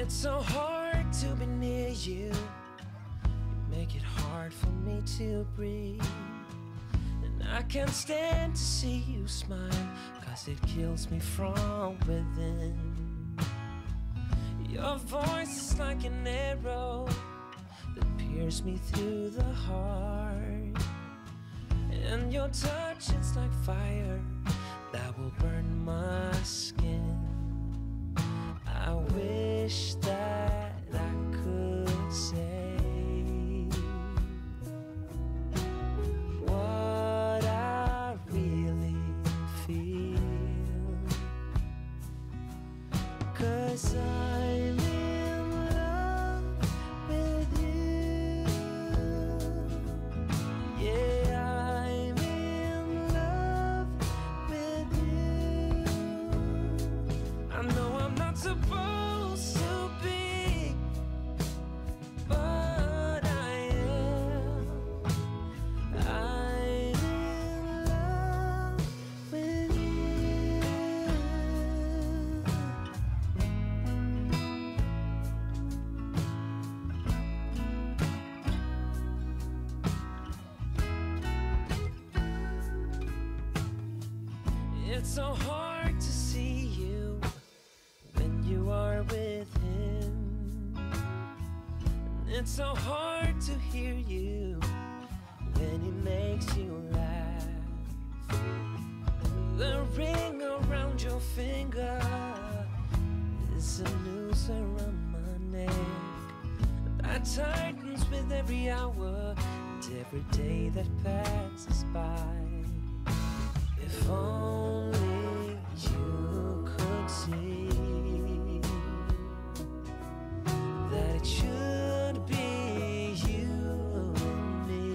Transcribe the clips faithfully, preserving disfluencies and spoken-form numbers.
It's so hard to be near you. You make it hard for me to breathe. And I can't stand to see you smile, 'cause it kills me from within. Your voice is like an arrow that pierces me through the heart. And your touch is like fire that will burn my skin. I wish that I could say what I really feel, 'cause I'm in love with you. Yeah, I'm in love with you. I know I'm not supposed to be, but I am. I'm in love with you. It's so hard to see you when you are with him. And it's so hard to hear you when he makes you laugh. The ring around your finger is a noose around my neck that tightens with every hour and every day that passes by. If only you could see that it should be you and me,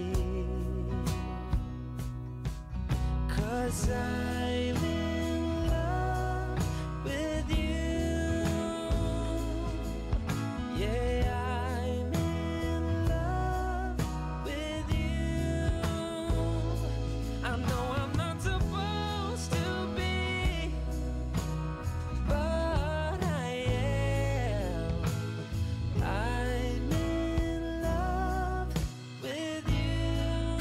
'cause I'm in love with you. Yeah, I'm in love with you. I know I'm not supposed to be, but I am. I'm in love with you.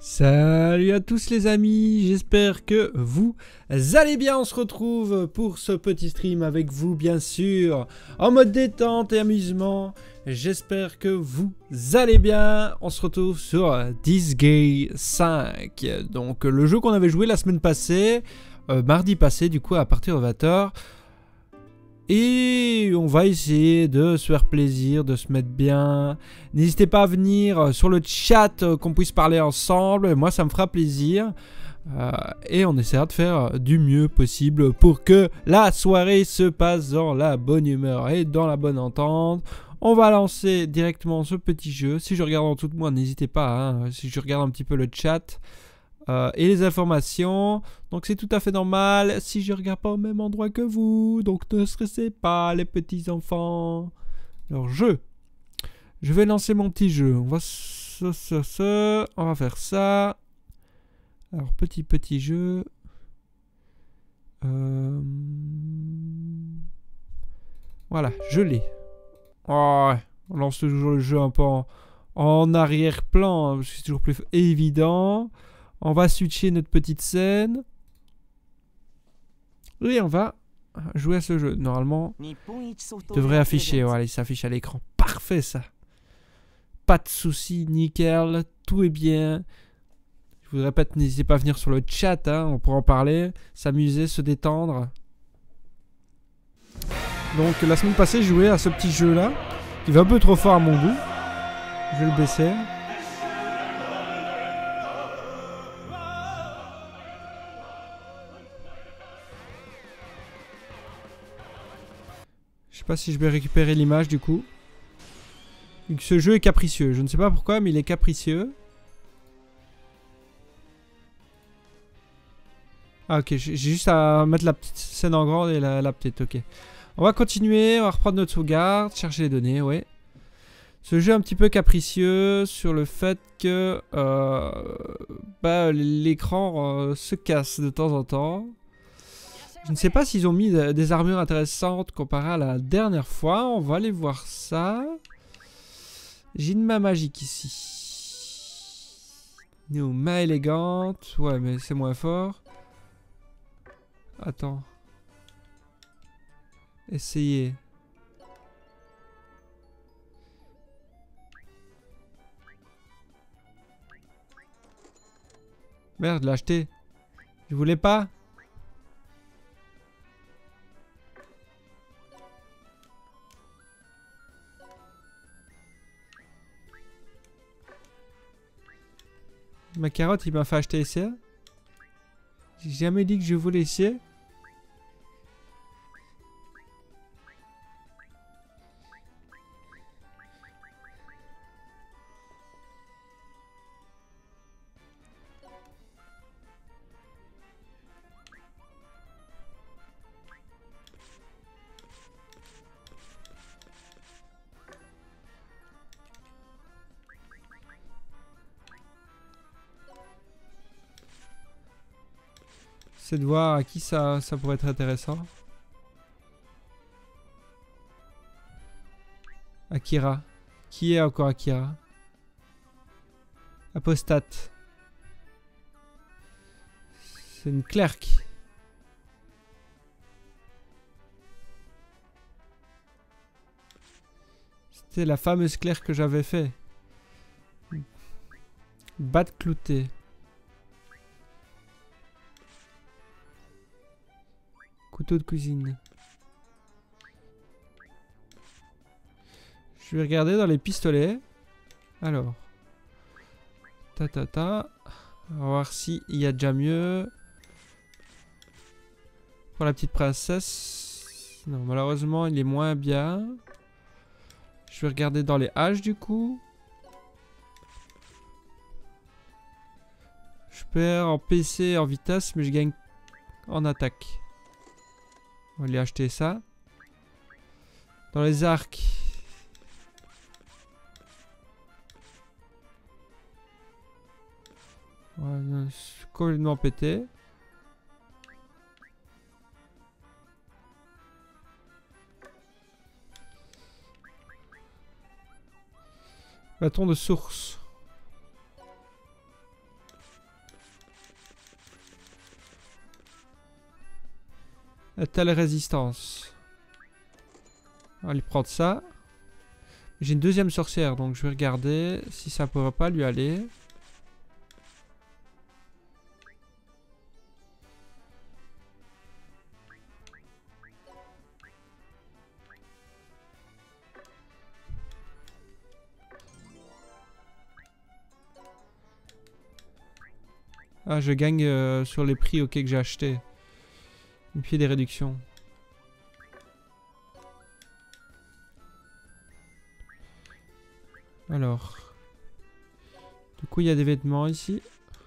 Salut à tous les amis, j'espère que vous allez bien. On se retrouve pour ce petit stream avec vous bien sûr, en mode détente et amusement. J'espère que vous allez bien. On se retrouve sur Disgaea cinq, donc le jeu qu'on avait joué la semaine passée, euh, mardi passé du coup à partir de vingt heures. Et on va essayer de se faire plaisir, de se mettre bien. N'hésitez pas à venir sur le chat, qu'on puisse parler ensemble. Moi, ça me fera plaisir. Euh, et on essaiera de faire du mieux possible pour que la soirée se passe dans la bonne humeur et dans la bonne entente. On va lancer directement ce petit jeu. Si je regarde en tout de moi, n'hésitez pas. Hein, si je regarde un petit peu le chat. Euh, et les informations, donc c'est tout à fait normal si je regarde pas au même endroit que vous, donc ne stressez pas les petits enfants. Alors je, je vais lancer mon petit jeu, on va ce, ce, ce, on va faire ça. Alors petit petit jeu, euh... voilà, je l'ai. Oh, ouais. On lance toujours le jeu un peu en, en arrière-plan, hein, parce que c'est toujours plus évident. On va switcher notre petite scène. Et on va jouer à ce jeu. Normalement, il devrait afficher. Voilà, il s'affiche à l'écran. Parfait, ça. Pas de soucis, nickel. Tout est bien. Je vous répète, n'hésitez pas à venir sur le chat. Hein, on pourra en parler, s'amuser, se détendre. Donc, la semaine passée, je jouais à ce petit jeu-là, qui va un peu trop fort à mon goût. Je vais le baisser. Je sais pas si je vais récupérer l'image du coup. Ce jeu est capricieux. Je ne sais pas pourquoi, mais il est capricieux. Ah ok, j'ai juste à mettre la petite scène en grande et la, la petite, ok. On va continuer, on va reprendre notre sauvegarde, chercher les données, ouais. Ce jeu est un petit peu capricieux sur le fait que euh, bah, l'écran euh, se casse de temps en temps. Je ne sais pas s'ils ont mis des armures intéressantes comparées à la dernière fois. On va aller voir ça. J'ai une main magique ici. Une main élégante. Ouais, mais c'est moins fort. Attends. Essayez. Merde, je l'ai acheté. Je voulais pas. Ma carotte, il m'a fait acheter ça. J'ai jamais dit que je voulais essayer. C'est de voir à qui ça, ça pourrait être intéressant. Akira. Qui est encore Akira? Apostate. C'est une clerc. C'était la fameuse clerc que j'avais fait. Batte cloutée. Couteau de cuisine. Je vais regarder dans les pistolets. Alors. Ta ta ta. On va voir s'il y a déjà mieux. Pour la petite princesse. Non, malheureusement, il est moins bien. Je vais regarder dans les haches du coup. Je perds en P C et en vitesse, mais je gagne en attaque. On va aller acheter ça. Dans les arcs. Voilà, je suis complètement pété. Bâton de source. Telle résistance. On va lui prendre ça. J'ai une deuxième sorcière, donc je vais regarder si ça pourrait pas lui aller. Ah, je gagne euh, sur les prix ok que j'ai acheté. Une pied des réductions. Alors. Du coup, il y a des vêtements ici.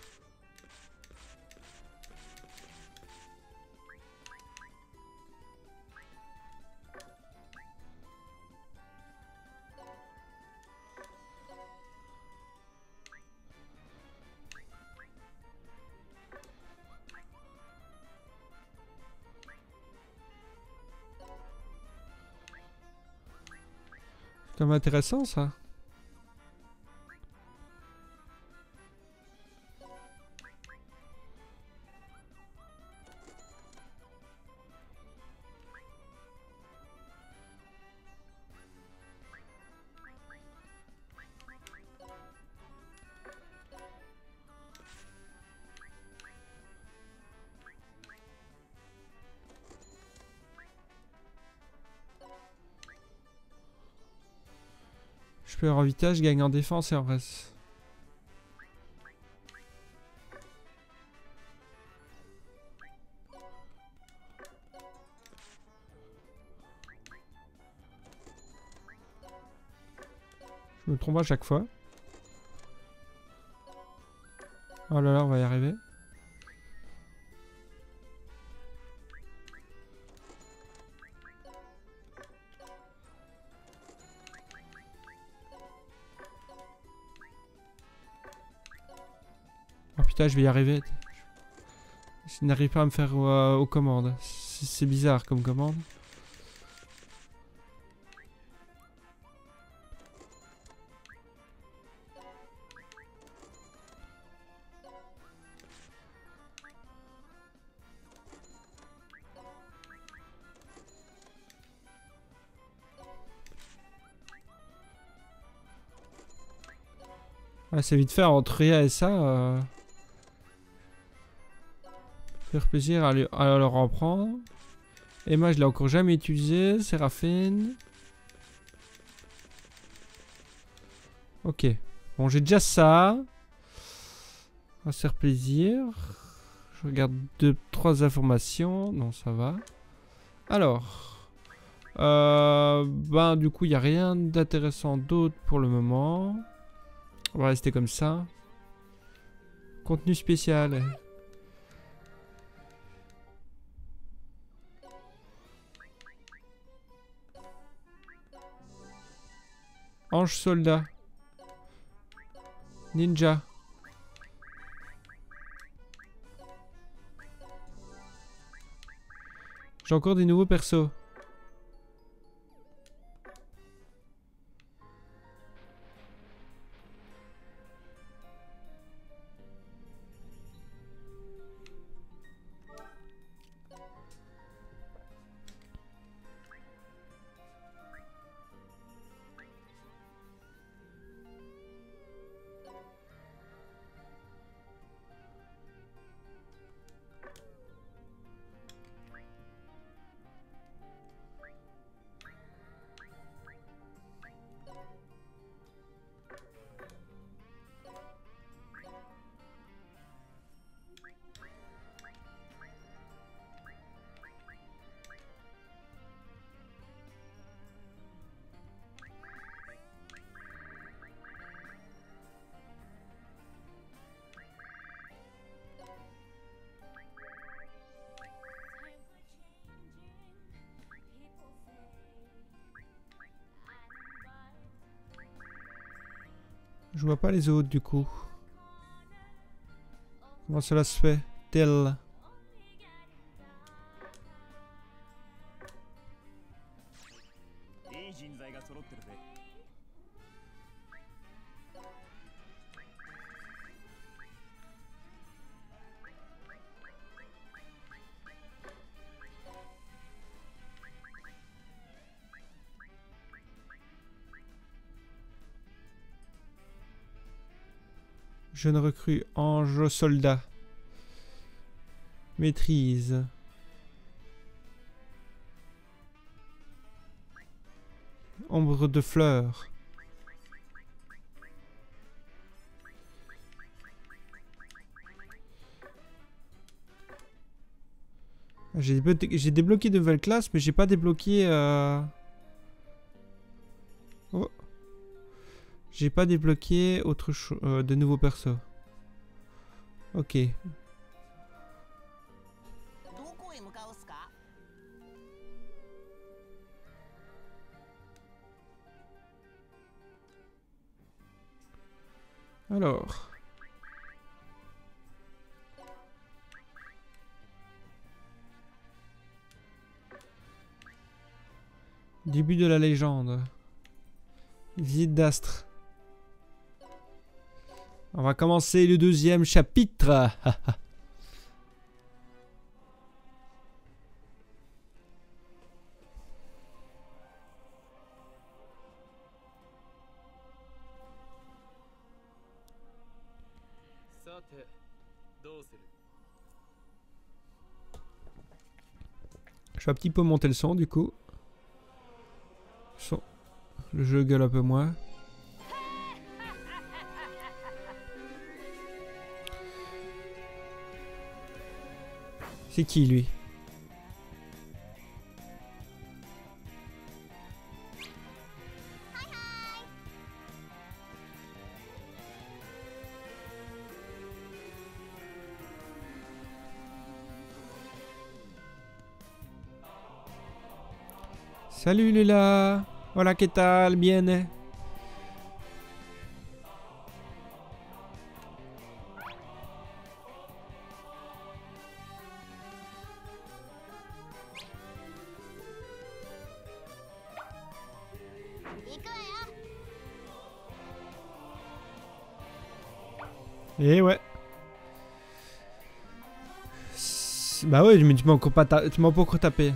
C'est quand même intéressant ça. Je peux en vitesse, je gagne en défense et en reste. Je me trompe à chaque fois. Oh là là, on va y arriver. Oh putain, je vais y arriver. Je n'arrive pas à me faire euh, aux commandes. C'est bizarre comme commande. Ah, c'est vite fait entre Rhea et ça. Euh... Faire plaisir à, lui, à leur en prendre. Emma, je l'ai encore jamais utilisé. Séraphine. Ok. Bon, j'ai déjà ça. On va se faire plaisir. Je regarde deux, trois informations. Non, ça va. Alors. Euh, ben, du coup, il n'y a rien d'intéressant d'autre pour le moment. On va rester comme ça. Contenu spécial. Ange soldat. Ninja. J'ai encore des nouveaux persos. Je vois pas les autres du coup. Comment cela se fait? Tel. Jeune recrue, ange soldat. Maîtrise. Ombre de fleurs. J'ai j'ai débloqué de nouvelles classes, mais j'ai pas débloqué... Euh... Oh. J'ai pas débloqué autre chose, euh, de nouveaux persos. Ok. Alors... Début de la légende. Visite d'astre. On va commencer le deuxième chapitre. Je vais un petit peu monter le son du coup. Son. Le jeu gueule un peu moins. C'est qui lui? Salut Lula. Hola, ¿qué tal? Bien. Eh ouais. Bah ouais, mais tu m'as encore pas ta... tu m'as pas encore tapé.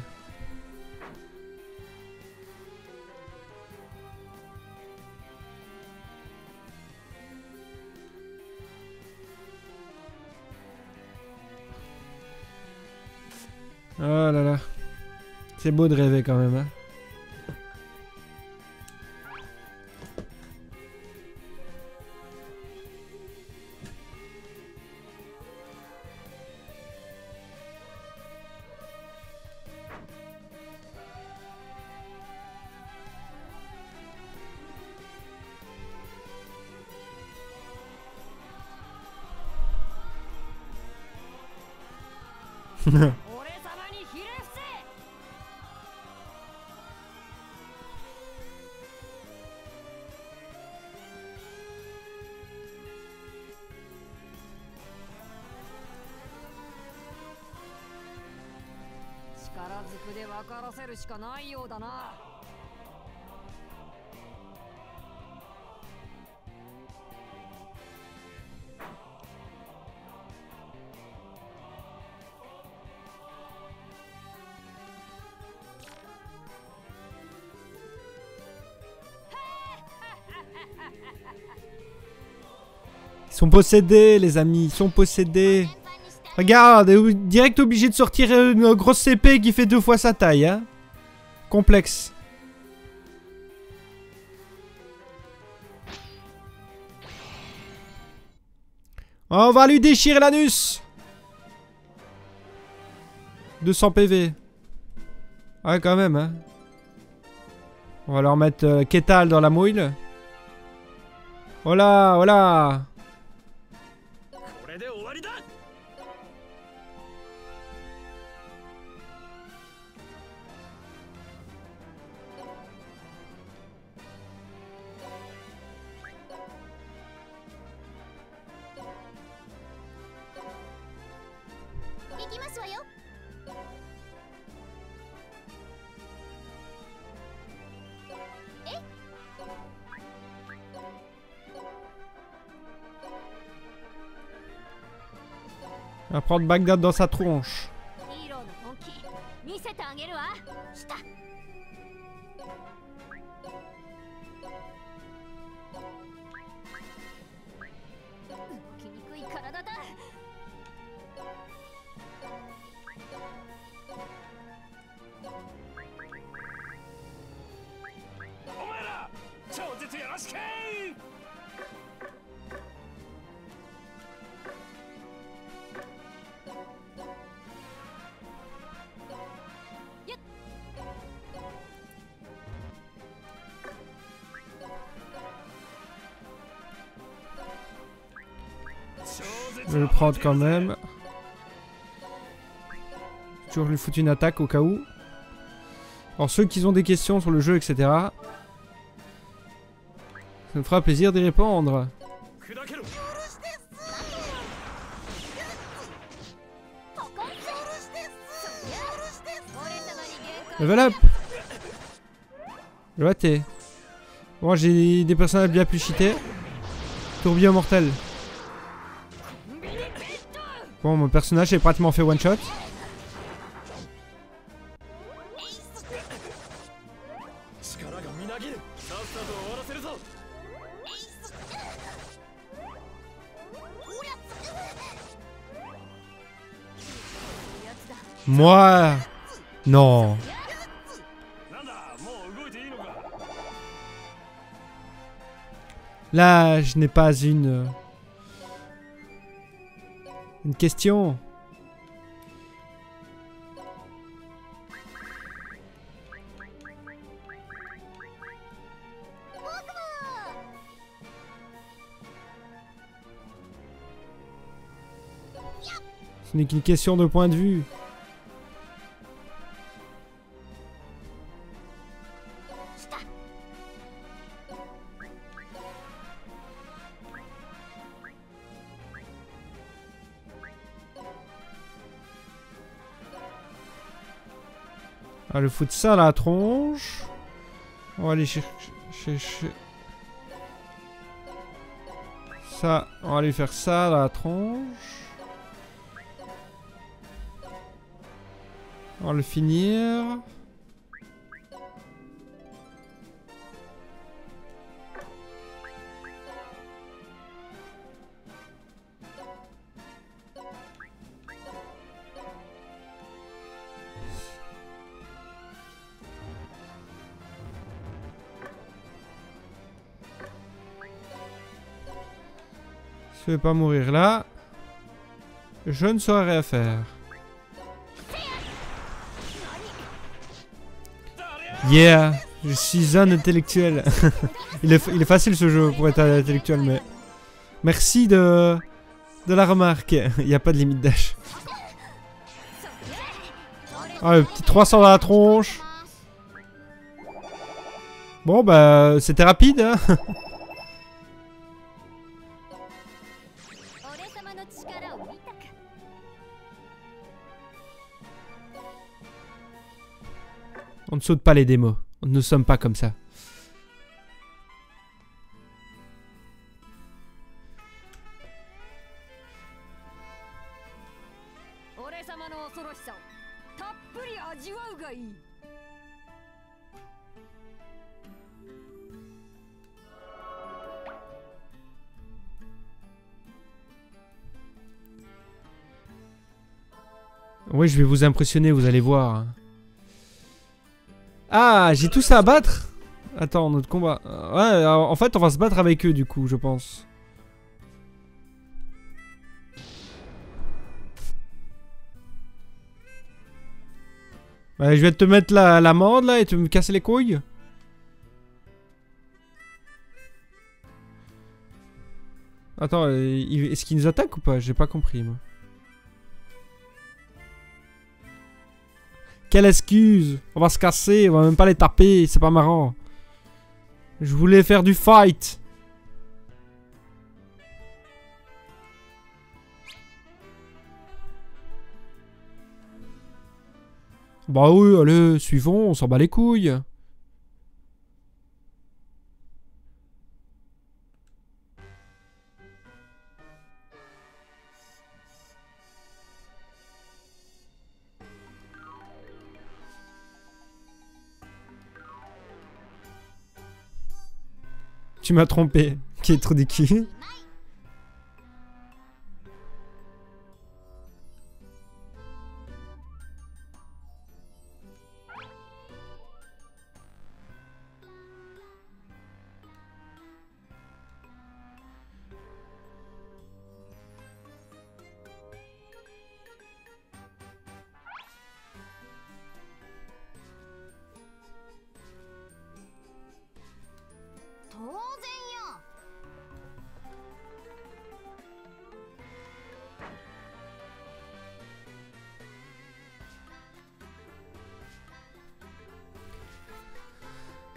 Oh là là. C'est beau de rêver quand même, hein. Ils sont possédés, les amis, ils sont possédés. Regarde, direct obligé de sortir une grosse épée qui fait deux fois sa taille, hein. Complexe. On va lui déchirer l'anus. deux cents P V. Ouais, quand même, hein. On va leur mettre euh, Ketal dans la mouille. Oh là, oh là. On va prendre Bagdad dans sa tronche. Je vais le prendre quand même. Toujours lui foutre une attaque au cas où. Alors ceux qui ont des questions sur le jeu, et cetera. Ça me fera plaisir d'y répondre. Level up. Le raté. Bon, j'ai des personnages bien plus cheatés. Tourbillon mortel. Bon, mon personnage est pratiquement fait one shot. Moi, non. Là, je n'ai pas une... Une question. Ce n'est qu'une question de point de vue. On va le foutre ça à la tronche. On va aller chercher... chercher... Ça, on va lui faire ça à la tronche. On va le finir. Si je vais pas mourir là, je ne saurais rien faire. Yeah, je suis un intellectuel. il, est, il est facile ce jeu pour être un intellectuel, mais... Merci de, de la remarque. Il n'y a pas de limite d'âge. Ah, le petit trois cents dans la tronche. Bon, bah, c'était rapide, hein. On ne saute pas les démos. On ne sommes pas comme ça. Oui, je vais vous impressionner, vous allez voir. Ah, j'ai tout ça à battre. Attends, notre combat. Ouais, en fait, on va se battre avec eux, du coup, je pense. Ouais, je vais te mettre la l'amende, là, et tu me casser les couilles. Attends, est-ce qu'ils nous attaquent ou pas? J'ai pas compris, moi. Quelle excuse! On va se casser, on va même pas les taper, c'est pas marrant. Je voulais faire du fight. Bah oui, allez, suivons, on s'en bat les couilles. Tu m'as trompé. Qui est trop de qui?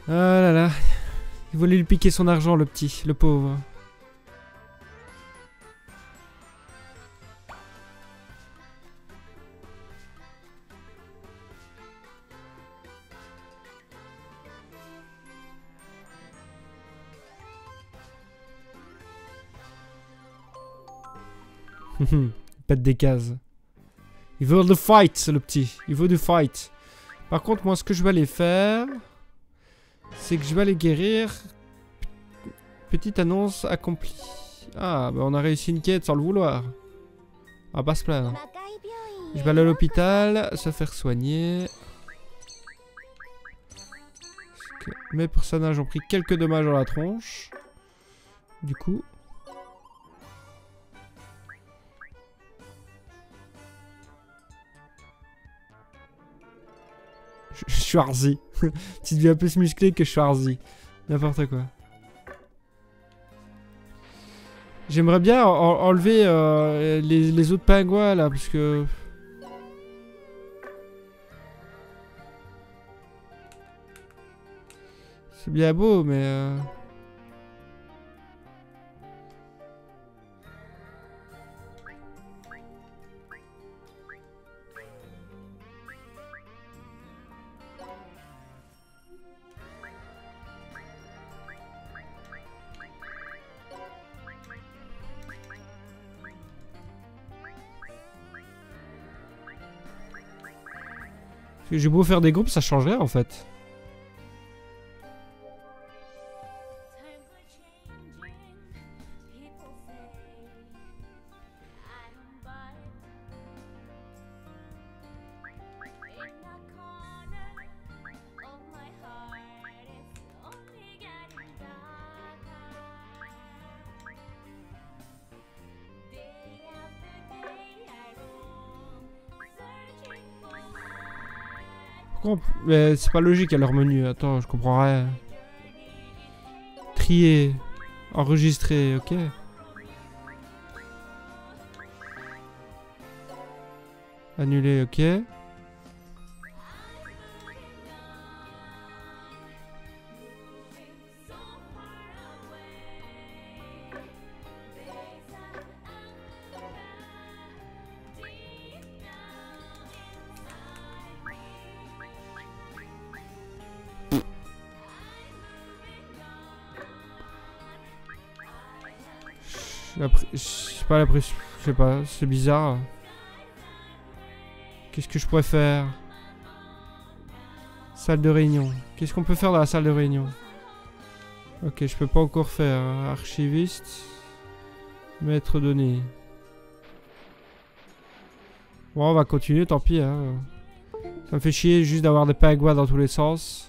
Ah là là. Il voulait lui piquer son argent, le petit, le pauvre. Il pète des cases. Il veut le fight, le petit. Il veut du fight. Par contre, moi, ce que je vais aller faire, c'est que je vais aller guérir. Petite annonce accomplie. Ah, bah on a réussi une quête sans le vouloir. On va pas se plaindre. Je vais aller à l'hôpital, se faire soigner. Parce que mes personnages ont pris quelques dommages dans la tronche. Du coup... Schwarzy. Tu deviens plus musclé que Schwarzy. N'importe quoi. J'aimerais bien en enlever euh, les, les autres pingouins là, parce que... C'est bien beau, mais... Euh... J'ai beau faire des groupes, ça changerait en fait. Mais c'est pas logique à leur menu. Attends, je comprends rien. Trier. Enregistrer, ok. Annuler, ok. Je sais pas, je sais pas, c'est bizarre. Qu'est-ce que je pourrais faire? Salle de réunion. Qu'est-ce qu'on peut faire dans la salle de réunion? Ok, je peux pas encore faire. Archiviste. Maître données. Bon, on va continuer, tant pis. Hein. Ça me fait chier juste d'avoir des pingouins dans tous les sens.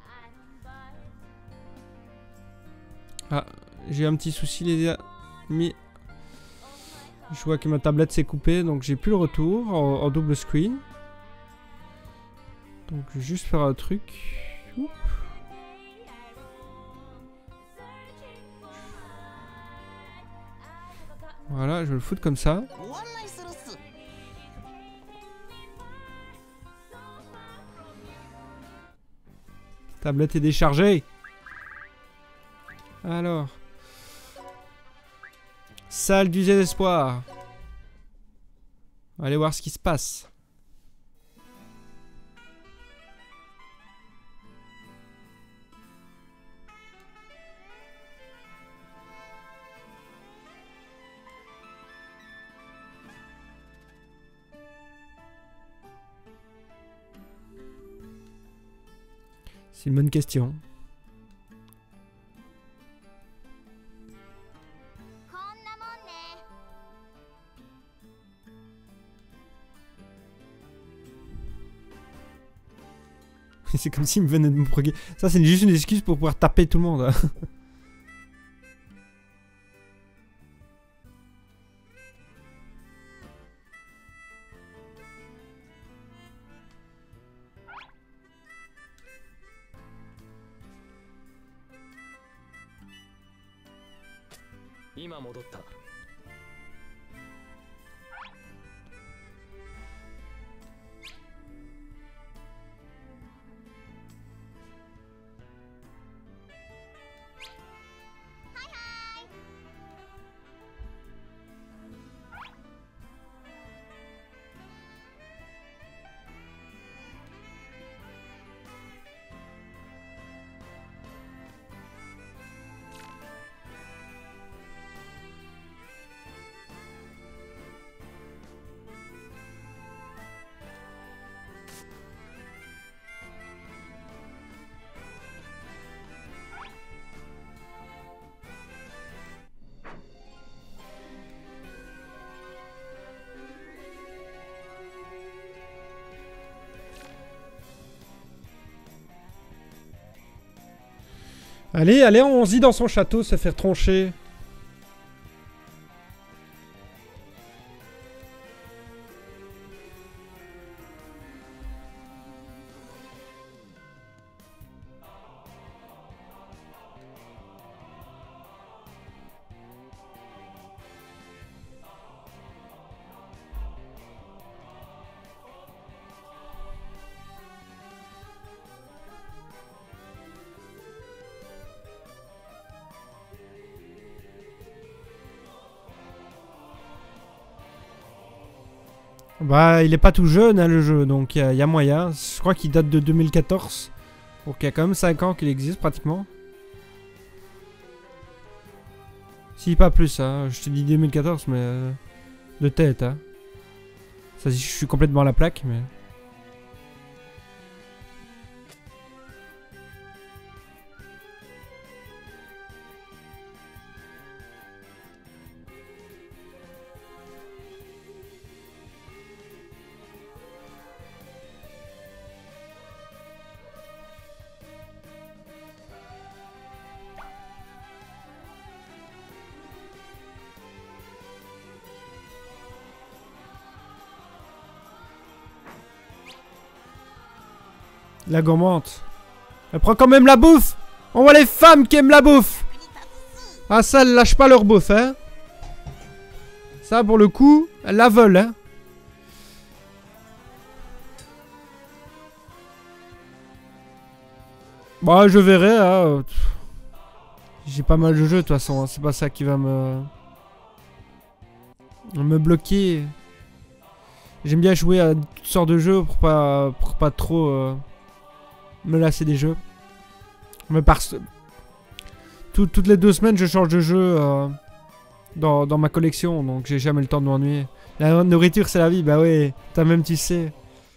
Ah, j'ai un petit souci les amis. Je vois que ma tablette s'est coupée, donc j'ai plus le retour en, en double screen. Donc je vais juste faire un truc. Oups. Voilà, je vais le foutre comme ça. Tablette est déchargée. Alors. Salle du désespoir. Allez voir ce qui se passe. C'est une bonne question. C'est comme s'il me venait de me proguer. Ça, c'est juste une excuse pour pouvoir taper tout le monde. Allez, allez, on se dit dans son château se faire troncher. Bah, il est pas tout jeune, hein, le jeu, donc il y, y a moyen. Je crois qu'il date de deux mille quatorze. Donc il y a quand même cinq ans qu'il existe, pratiquement. Si, pas plus, hein. Je te dis deux mille quatorze, mais... Euh, de tête, hein. Ça, je suis complètement à la plaque, mais... La gourmande. Elle prend quand même la bouffe. On voit les femmes qui aiment la bouffe. Ah ça, elles lâchent pas leur bouffe, hein. Ça, pour le coup, elles la veulent, hein. Bah, je verrai, hein. J'ai pas mal de jeux, de toute façon. Hein. C'est pas ça qui va me... me bloquer. J'aime bien jouer à toutes sortes de jeux pour pas, pour pas trop... Euh... me lasser des jeux. Mais parce Tout, toutes les deux semaines, je change de jeu euh, dans, dans ma collection, donc j'ai jamais le temps de m'ennuyer. La nourriture, c'est la vie, bah ouais, toi-même tu sais.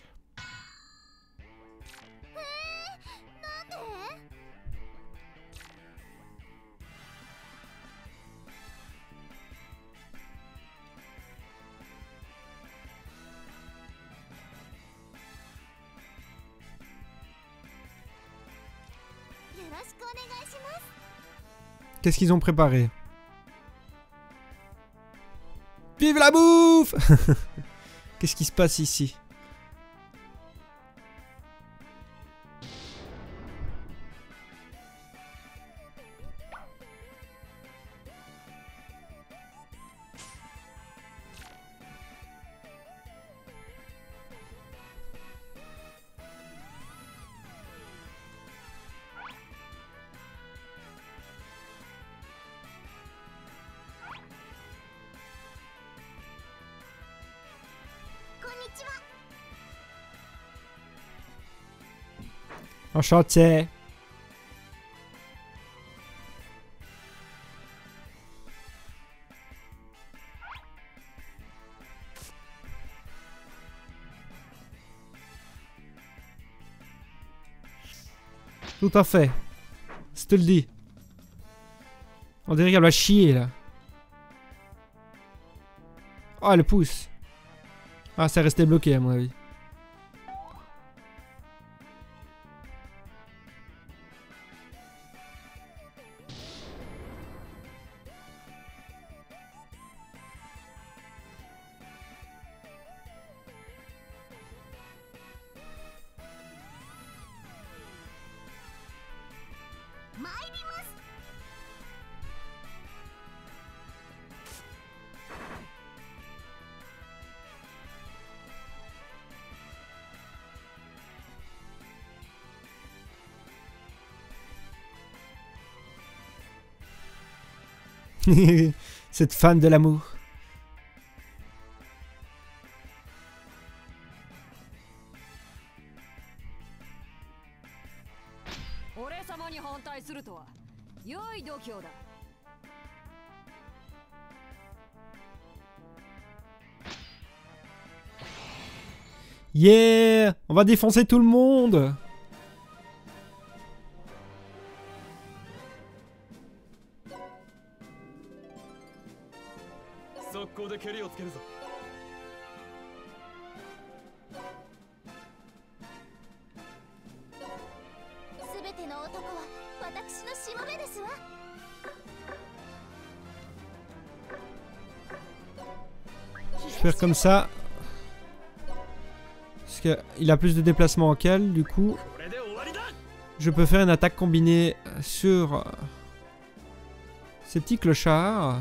Qu'est-ce qu'ils ont préparé? Vive la bouffe! Qu'est-ce qui se passe ici? Enchanté. Tout à fait. Je te le dis. On dirait qu'elle va chier là. Oh, elle pousse. Ah, c'est resté bloqué à mon avis. Cette femme de l'amour. Yeah! On va défoncer tout le monde! Je vais faire comme ça. Parce qu'il a plus de déplacement qu'elle, du coup. Je peux faire une attaque combinée sur ces petits clochards.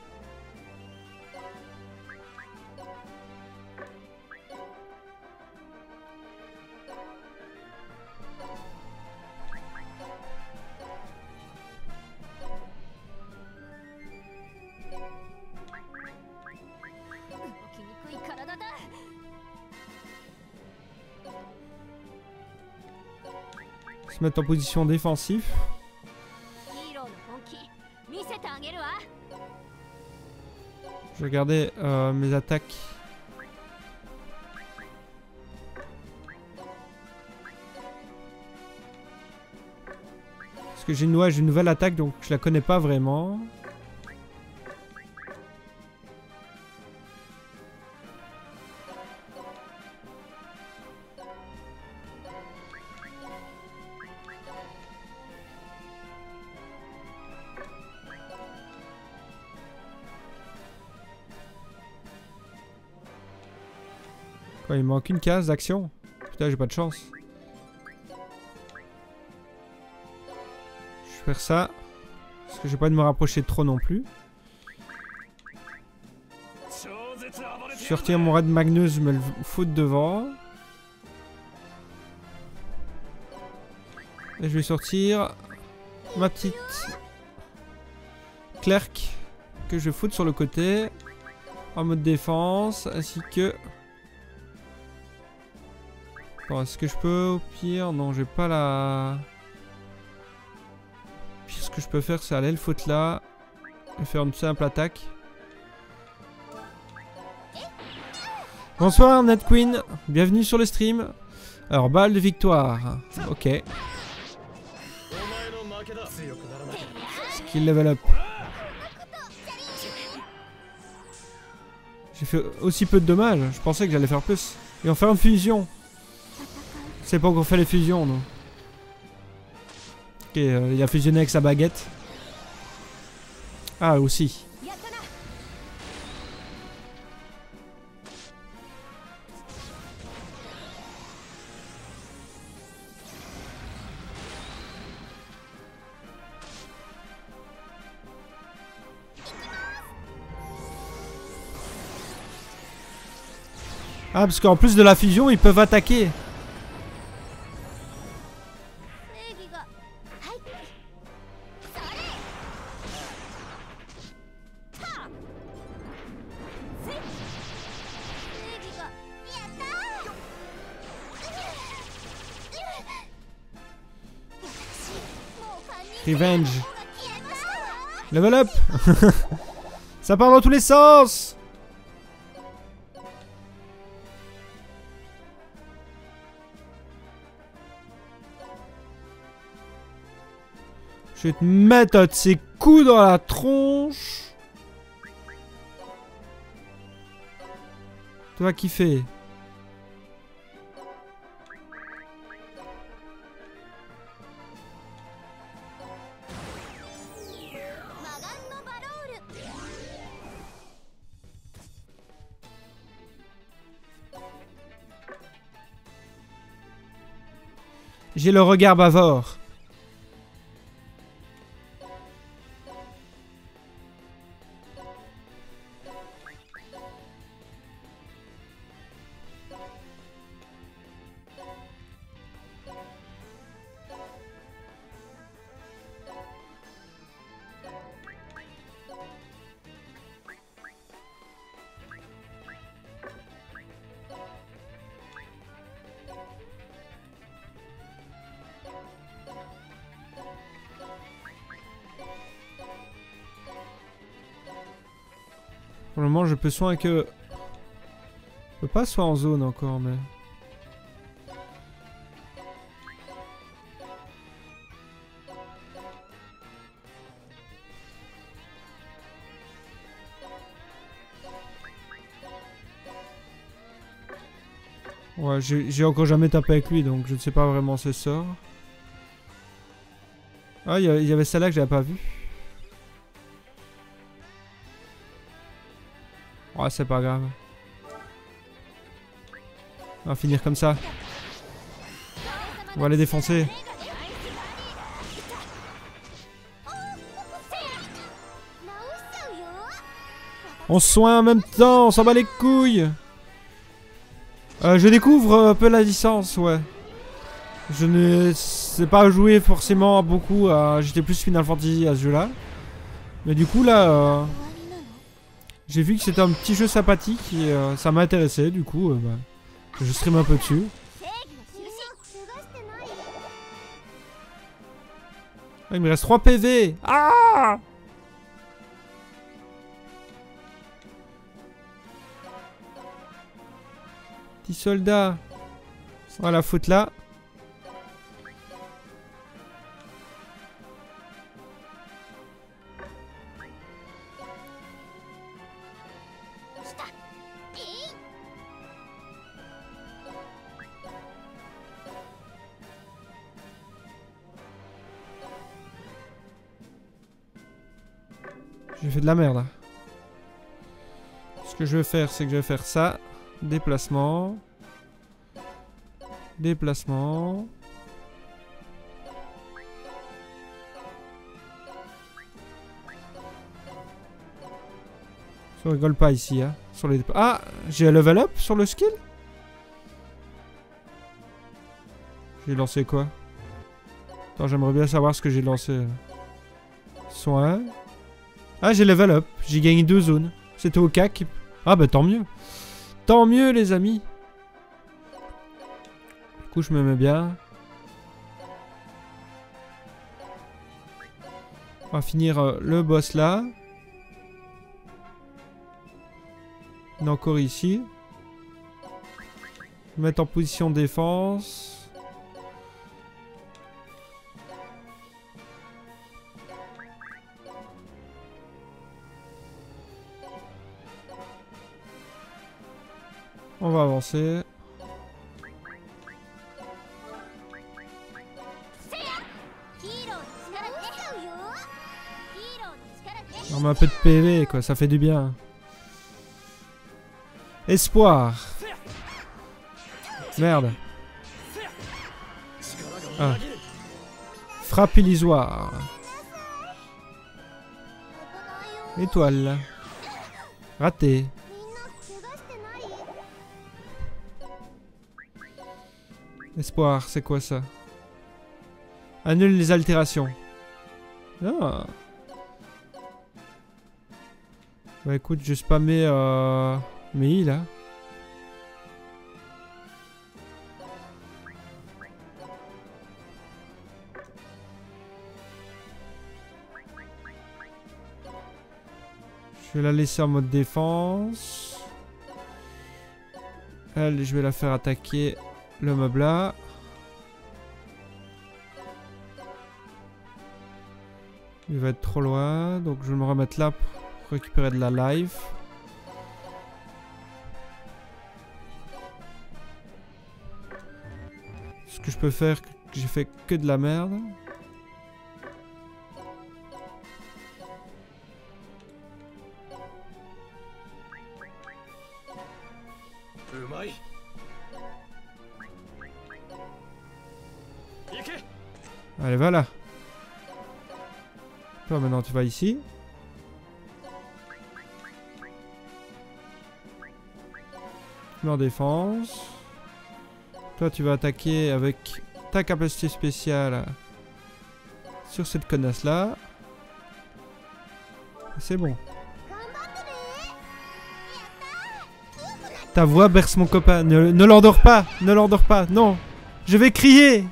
Se mettre en position défensive. Je vais regarder euh, mes attaques. Parce que j'ai une, ouais, j'ai une nouvelle attaque donc je la connais pas vraiment. Quoi, il me manque une case d'action. Putain, j'ai pas de chance. Je vais faire ça. Parce que j'ai pas de me rapprocher trop non plus. Je vais sortir mon raid Magnus, je me le fous devant. Et je vais sortir ma petite clerc que je foute sur le côté en mode défense ainsi que... Est-ce que je peux au pire? Non, j'ai pas la... Puis ce que je peux faire, c'est aller le foutre là et faire une simple attaque. Bonsoir Nat Queen, bienvenue sur le stream. Alors, balle de victoire. Ok. Skill level up. J'ai fait aussi peu de dommages, je pensais que j'allais faire plus. Et on fait une fusion. C'est pas qu'on fait les fusions, non. Ok, euh, il a fusionné avec sa baguette. Ah, aussi. Ah, parce qu'en plus de la fusion, ils peuvent attaquer. Revenge. Level up. Ça part dans tous les sens. Je vais te mettre un de ces coups dans la tronche. Tu vas kiffer. J'ai le regard bavard. Pour le moment, je peux soin que... Je peux pas soin en zone encore, mais... Ouais, j'ai encore jamais tapé avec lui, donc je ne sais pas vraiment ses sorts. Ah, il y, y avait celle-là que j'avais pas vue. Oh, c'est pas grave. On va finir comme ça. On va les défoncer. On se soigne en même temps, on s'en bat les couilles. Euh, je découvre un peu la licence, ouais. Je ne sais pas jouer forcément beaucoup à... J'étais plus Final Fantasy à ce jeu-là. Mais du coup, là... Euh, j'ai vu que c'était un petit jeu sympathique et euh, ça m'a intéressé. Du coup, euh, bah, je stream un peu dessus. Ah, il me reste trois P V. Ah! Petit soldat. Voilà, foutre là. J'ai fait de la merde. Ce que je vais faire, c'est que je vais faire ça. Déplacement. Déplacement. Je rigole pas ici, hein. Sur les... Ah, j'ai un level up sur le skill. J'ai lancé quoi? Attends, j'aimerais bien savoir ce que j'ai lancé. Soin. Ah, j'ai level up. J'ai gagné deux zones. C'était au C A C. Ah bah tant mieux. Tant mieux les amis. Du coup je me mets bien. On va finir euh, le boss là. On est encore ici. Mettre en position de défense. On va avancer. On met un peu de P V quoi, ça fait du bien. Espoir. Merde. Ah. Frappe illusoire. Étoile. Raté. Espoir, c'est quoi ça? Annule les altérations. Ah. Bah écoute, je spammais euh, mes i là. Je vais la laisser en mode défense. Elle, je vais la faire attaquer le meuble là. Il va être trop loin, donc je vais me remettre là pour récupérer de la life. Ce que je peux faire, que j'ai fait que de la merde. Allez, va là. Toi, maintenant, tu vas ici. Tu mets en défense. Toi, tu vas attaquer avec ta capacité spéciale sur cette connasse-là. C'est bon. Ta voix berce mon copain. Ne, ne l'endors pas. Ne l'endors pas. Non. Je vais crier.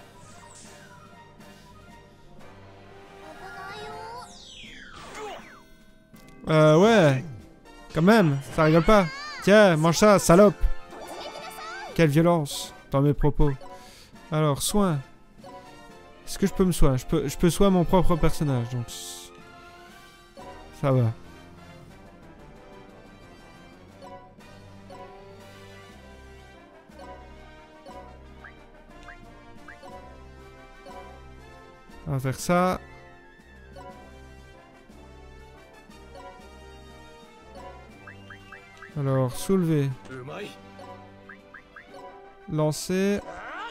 Euh, ouais. Quand même, ça rigole pas. Tiens, mange ça, salope. Quelle violence dans mes propos. Alors, soin. Est-ce que je peux me soigner? Je peux, je peux soigner mon propre personnage, donc... Ça va. On va faire ça. Alors, soulever. Lancer.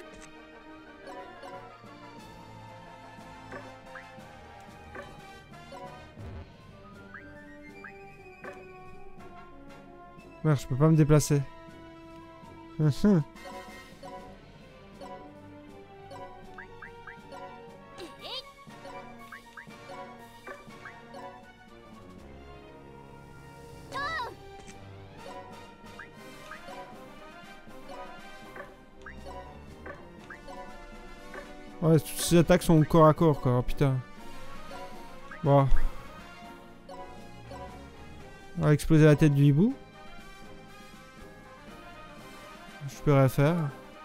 Merde, je peux pas me déplacer. Hum Ouais, toutes ces attaques sont corps à corps, quoi. Oh, putain. Bon. On va exploser la tête du hibou. Je peux rien faire.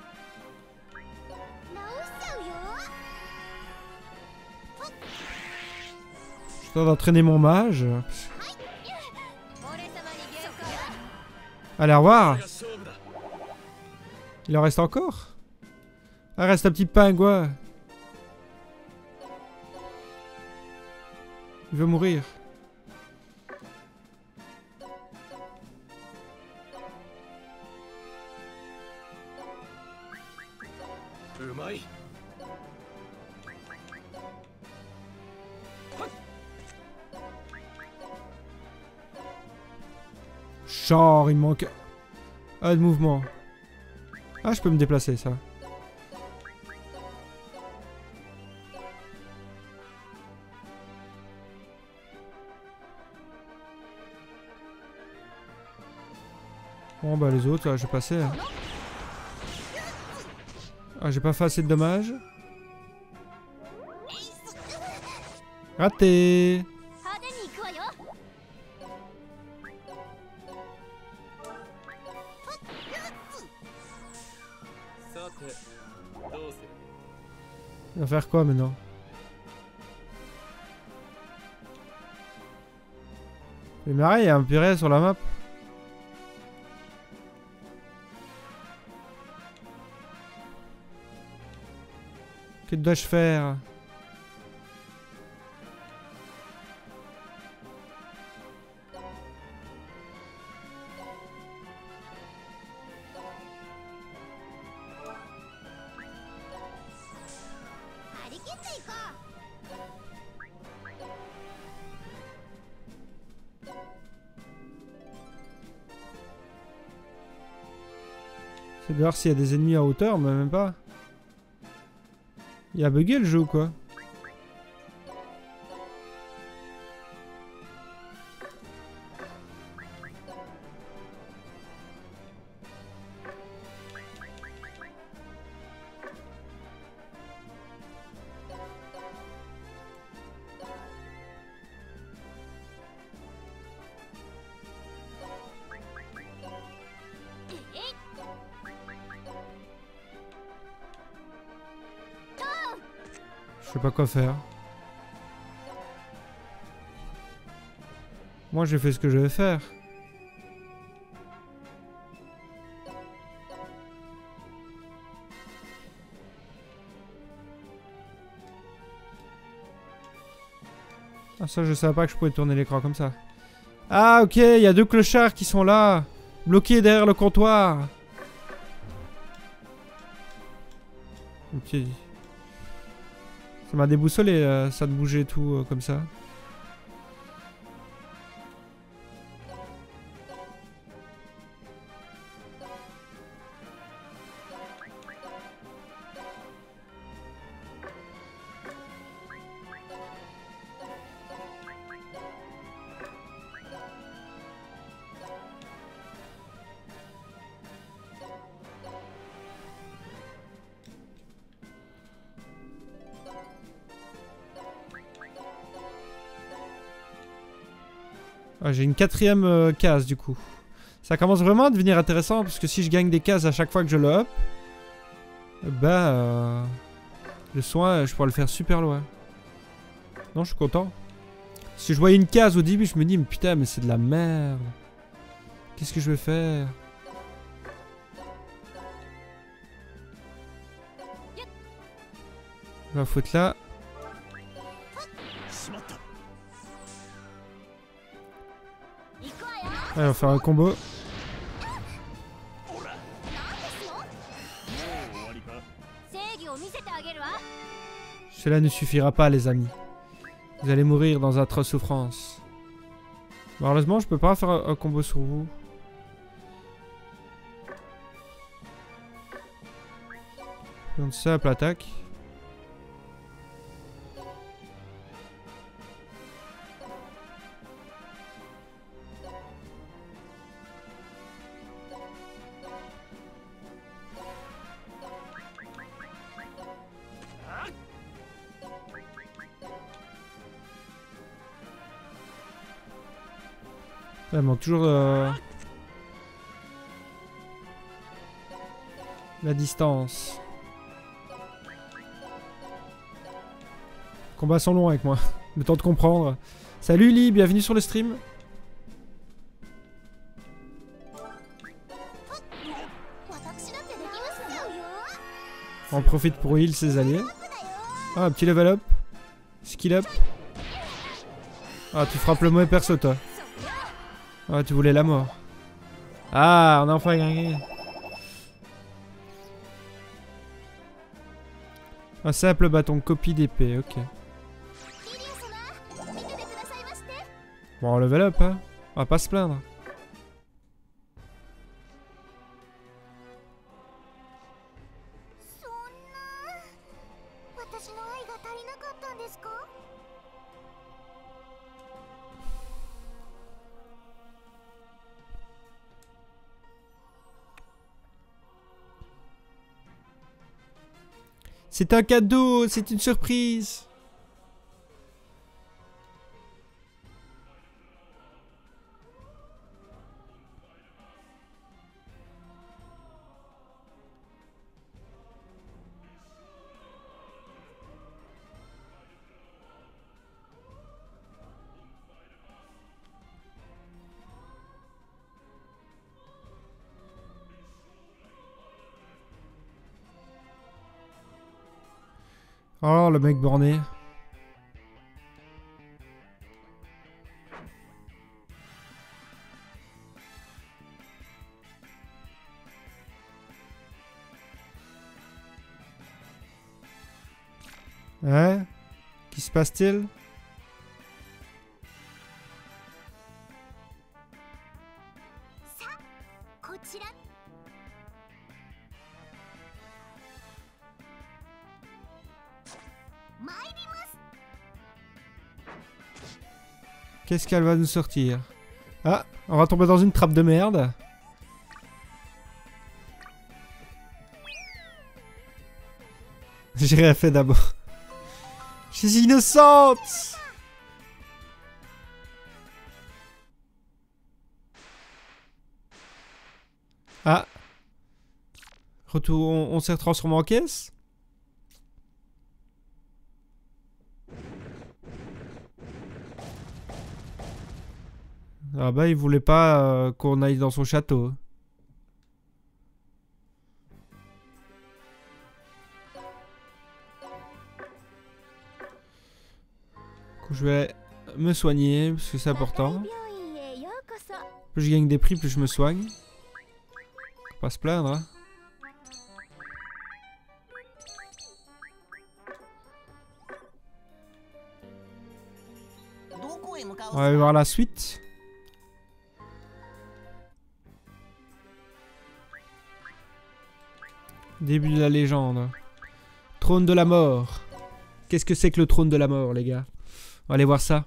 Je suis en train d'entraîner mon mage. Allez, au revoir. Il en reste encore? Ah, reste un petit pingouin. Il veut mourir. Genre, il me manque un de mouvement. Ah, je peux me déplacer, ça. Bon, bah les autres, là, je vais passer. Hein. Ah, j'ai pas fait assez de dommages. Raté. Il va faire quoi maintenant? Mais marre, il y a un pirate sur la map. Que dois-je faire? C'est de voir s'il y a des ennemis à hauteur, mais même pas. Il a bugué le jeu ou quoi? Je sais pas quoi faire. Moi j'ai fait ce que je vais faire. Ah ça je savais pas que je pouvais tourner l'écran comme ça. Ah ok, il y a deux clochards qui sont là. Bloqués derrière le comptoir. Ok. Ça m'a déboussolé, euh, ça de bouger tout euh, comme ça. Ah, j'ai une quatrième euh, case du coup. Ça commence vraiment à devenir intéressant parce que si je gagne des cases à chaque fois que je le up, bah euh, le soin je pourrais le faire super loin. Non, je suis content. Si je voyais une case au début, je me dis mais putain mais c'est de la merde. Qu'est-ce que je vais faire? On va foutre là. Allez, on va faire un combo. Cela ne suffira pas, les amis. Vous allez mourir dans atroce souffrance. Malheureusement, je peux pas faire un, un combo sur vous. Une simple attaque. Il manque toujours euh, la distance. Combats sont longs avec moi. Le temps de comprendre. Salut Lee, bienvenue sur le stream. On profite pour heal ses alliés. Ah, un petit level up. Skill up. Ah, tu frappes le mauvais perso, toi. Ah, tu voulais la mort. Ah, on a enfin gagné. Un simple bâton, copie d'épée, ok. Bon, level up, hein. On va pas se plaindre. C'est un cadeau, c'est une surprise. Oh, le mec borné. Hein? Qu'y se passe-t-il? Qu'est-ce qu'elle va nous sortir? Ah, on va tomber dans une trappe de merde. J'ai rien fait d'abord. Je suis innocente. Ah. Retour, on, on s'est transformé en caisse? Ah bah il voulait pas euh, qu'on aille dans son château. Du coup, je vais me soigner parce que c'est important. Plus je gagne des prix, plus je me soigne. Faut pas se plaindre, hein. On va aller voir la suite. Début de la légende. Trône de la mort. Qu'est-ce que c'est que le trône de la mort, les gars? On va aller voir ça.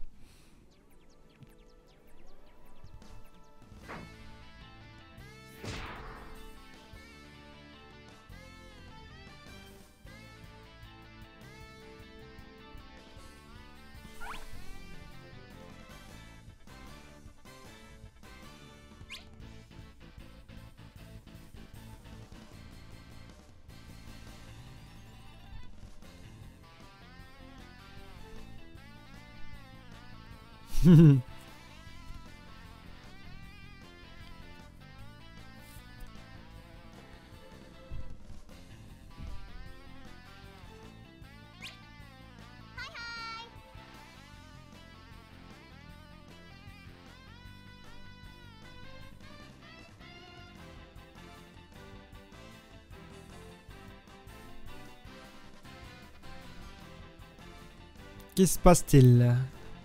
Qu'est-ce se passe-t-il?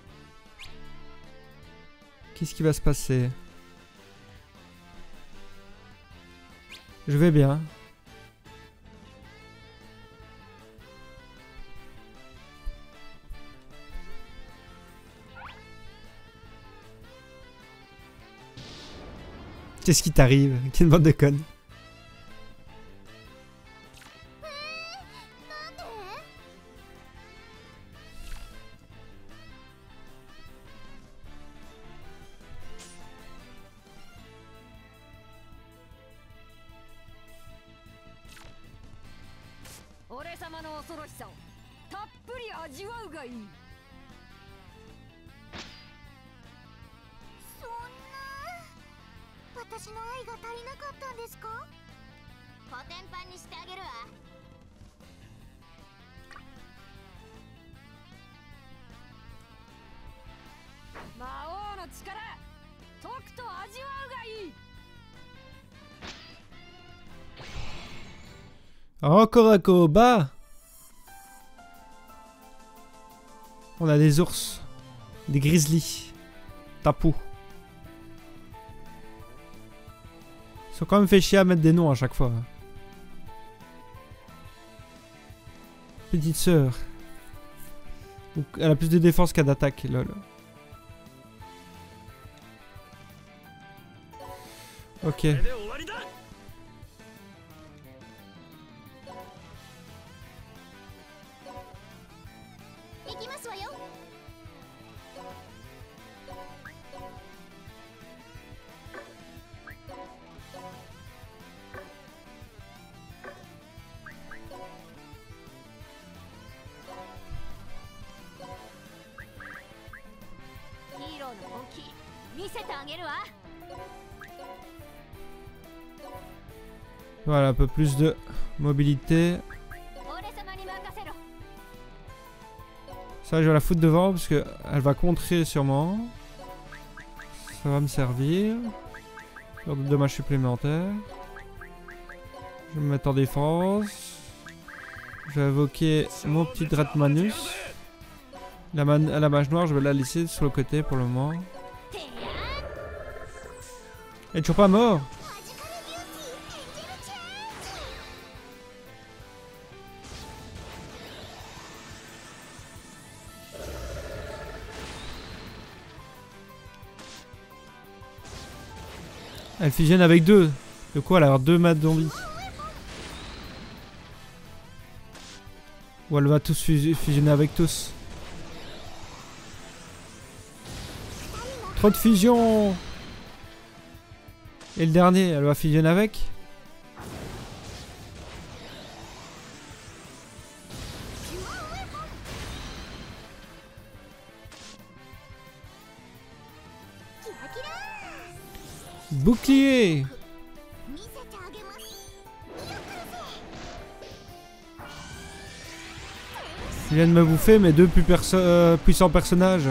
Qu'est-ce qui va se passer? Je vais bien. Qu'est-ce qui t'arrive? Quelle bande de connes. Encore un combat. On a des ours. Des grizzlies. Tapou. Ils sont quand même fait chier à mettre des noms à chaque fois. Petite sœur. Elle a plus de défense qu'à d'attaque, lol. Ok. Voilà, un peu plus de mobilité. Ça, je vais la foutre devant parce que elle va contrer sûrement. Ça va me servir. Faire de dommages supplémentaires. Je vais me mettre en défense. Je vais invoquer mon petit Dratmanus. La, man la mage noire, je vais la laisser sur le côté pour le moment. Elle est toujours pas mort. Elle fusionne avec deux. De quoi elle a alors deux mad zombies? Ou elle va tous fus fusionner avec tous? Trop de fusion. Et le dernier, elle va fusionner avec? Bouclier. Il vient de me bouffer mes deux plus perso euh, puissants personnages.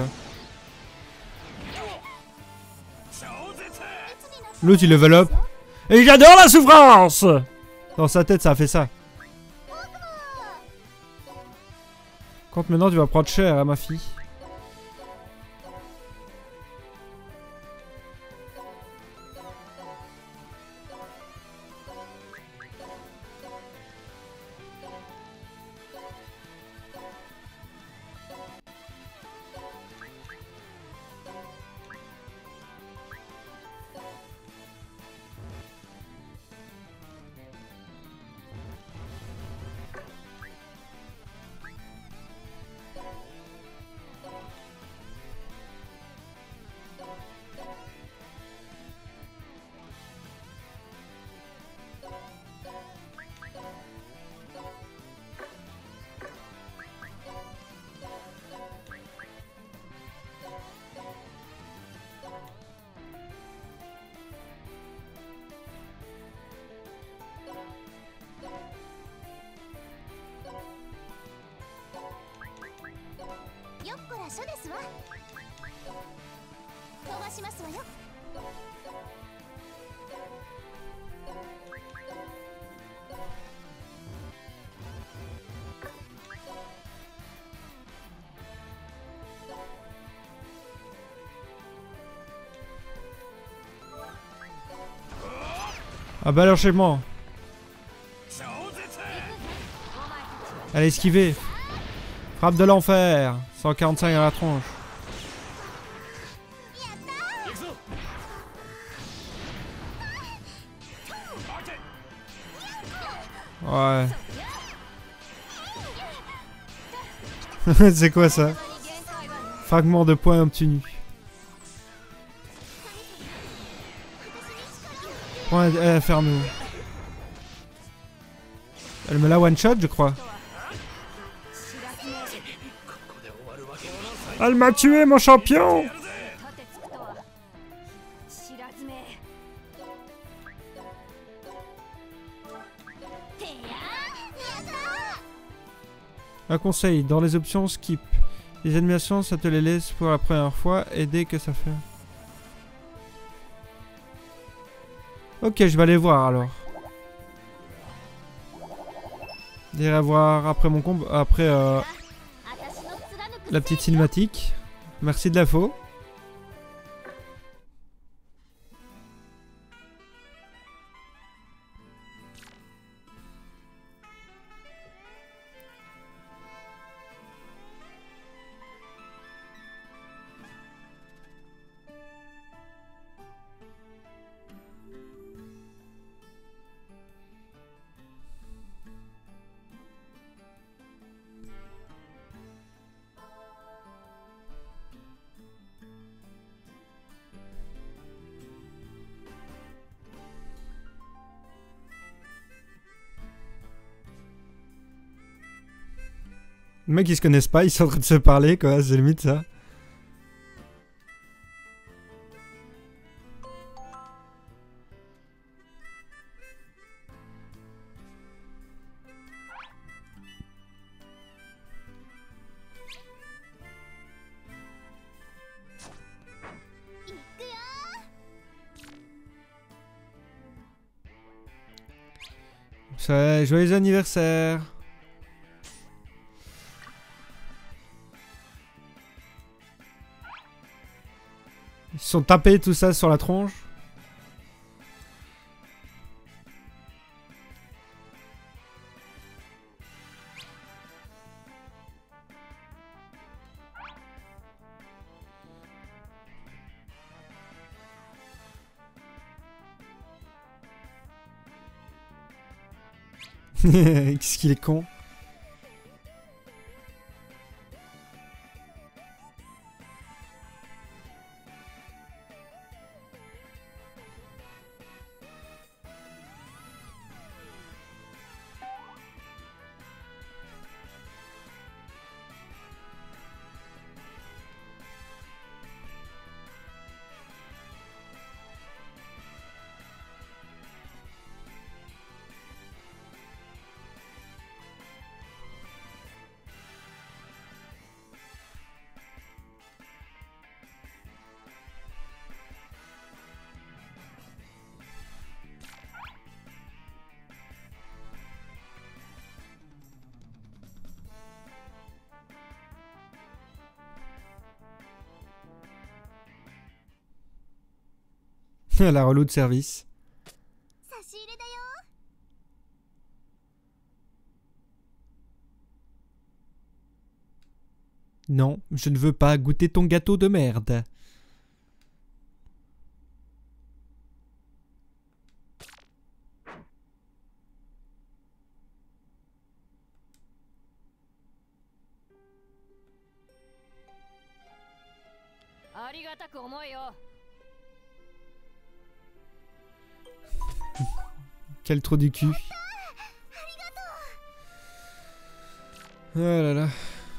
L'autre il level up. Et j'adore la souffrance. Dans sa tête ça a fait ça. Quand maintenant tu vas prendre cher à ma fille. Ah bah l'enchaînement. Allez, esquiver. Frappe de l'enfer. cent quarante-cinq à la tronche. Ouais. C'est quoi ça? Fragment de poing obtenu. Point inferno. Elle me l'a one shot, je crois. Elle m'a tué, mon champion! Un conseil, dans les options skip. Les animations, ça te les laisse pour la première fois et dès que ça fait... Ok, je vais aller voir alors. J'irai voir après mon combo, après euh, la petite cinématique. Merci de l'info. Les mecs ils se connaissent pas, ils sont en train de se parler quoi, c'est limite ça. Ça, joyeux anniversaire. Ils se sont tapés tout ça sur la tronche. Qu'est-ce qu'il est con. La relou de service. Non, je ne veux pas goûter ton gâteau de merde. Quel trou du cul. Oh là là.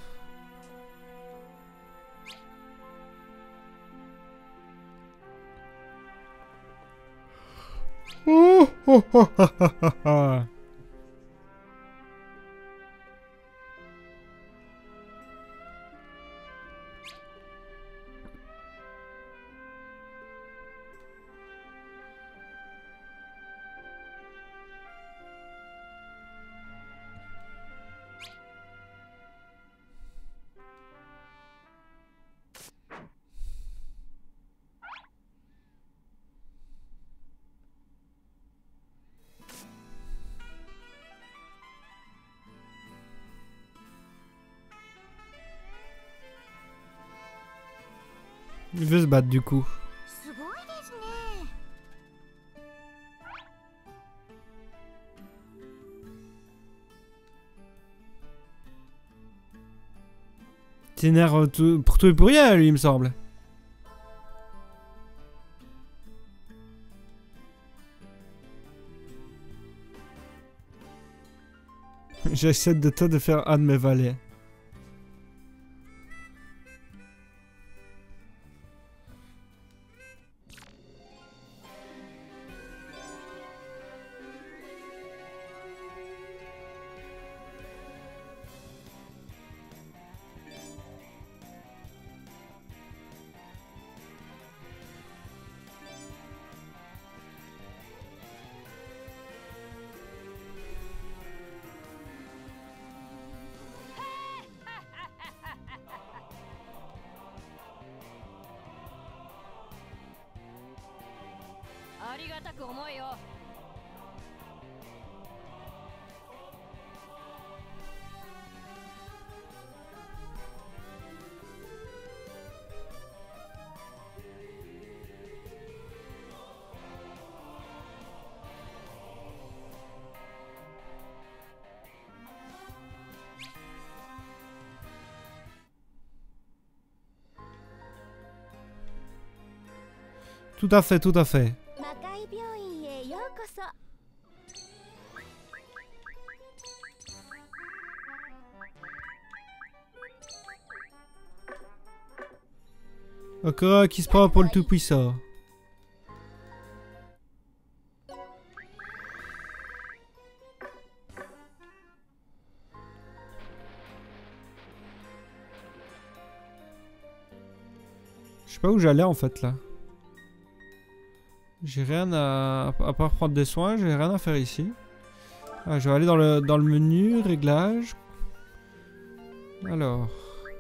Oh, oh, oh, oh, oh, oh, oh. Il veut se battre du coup. Il s'énerve tout, pour tout et pour rien, lui, il me semble. J'accepte de toi de faire un de mes valets. Tout à fait, tout à fait. Okora qui se prend pour le tout-puissant. Je sais pas où j'allais en fait là. J'ai rien à... à part prendre des soins, j'ai rien à faire ici. Ah, je vais aller dans le, dans le menu, réglages. Alors...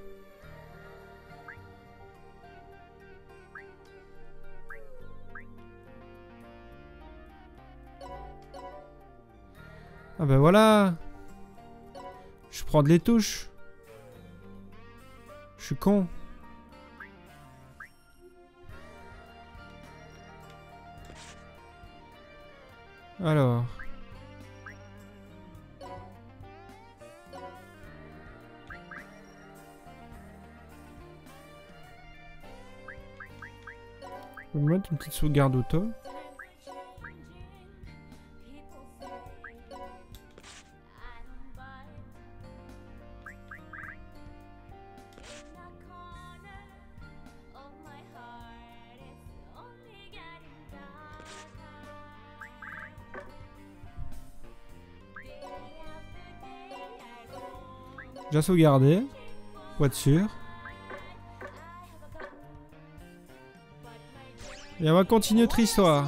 Ah ben voilà. Je prends les touches. Je suis con. Alors... Je vais me mettre une petite sauvegarde auto. Déjà sauvegardé, pour être sûr. Et on va continuer notre histoire.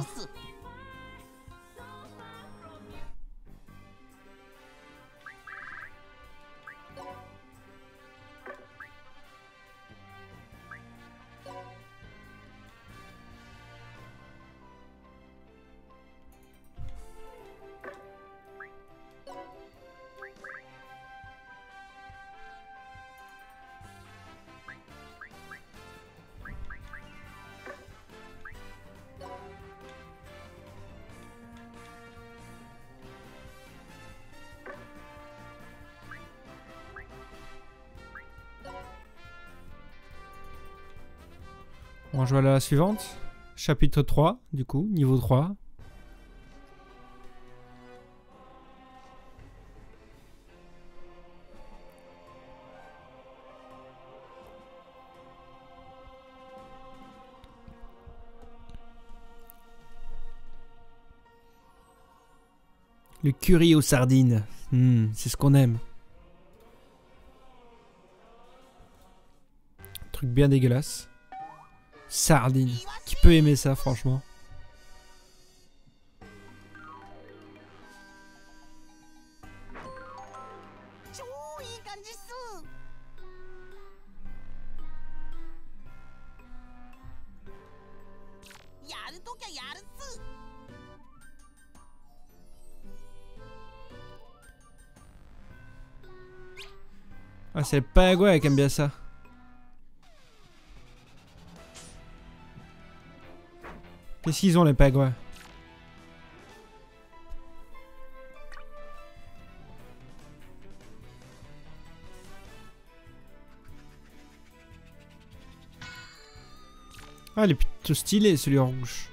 On joue à la suivante. Chapitre trois, du coup, niveau trois. Le curry aux sardines. Hmm, c'est ce qu'on aime. Un truc bien dégueulasse. Sardines. Qui peut aimer ça, franchement? Ah, c'est le Paraguay qui aime bien ça. Qu'est-ce qu'ils ont les pegs, ouais. Ah, il est plutôt stylé celui en rouge.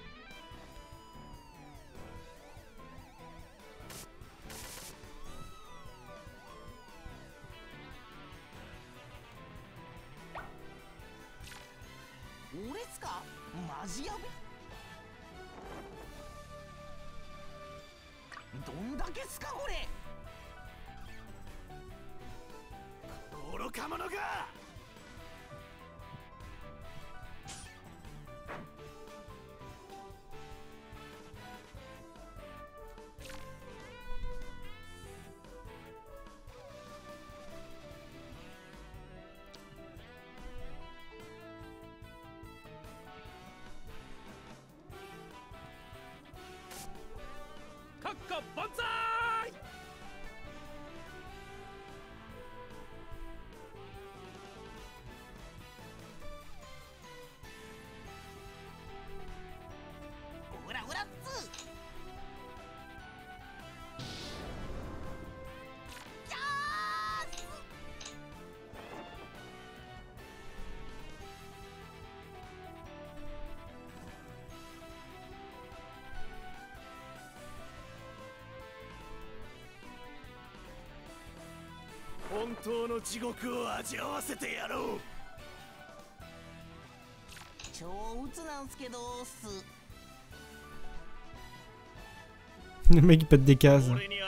Le mec il pète des cases.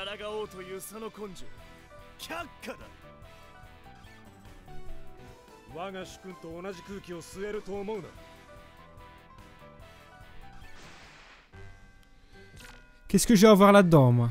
Qu'est-ce que j'ai à voir là-dedans, moi?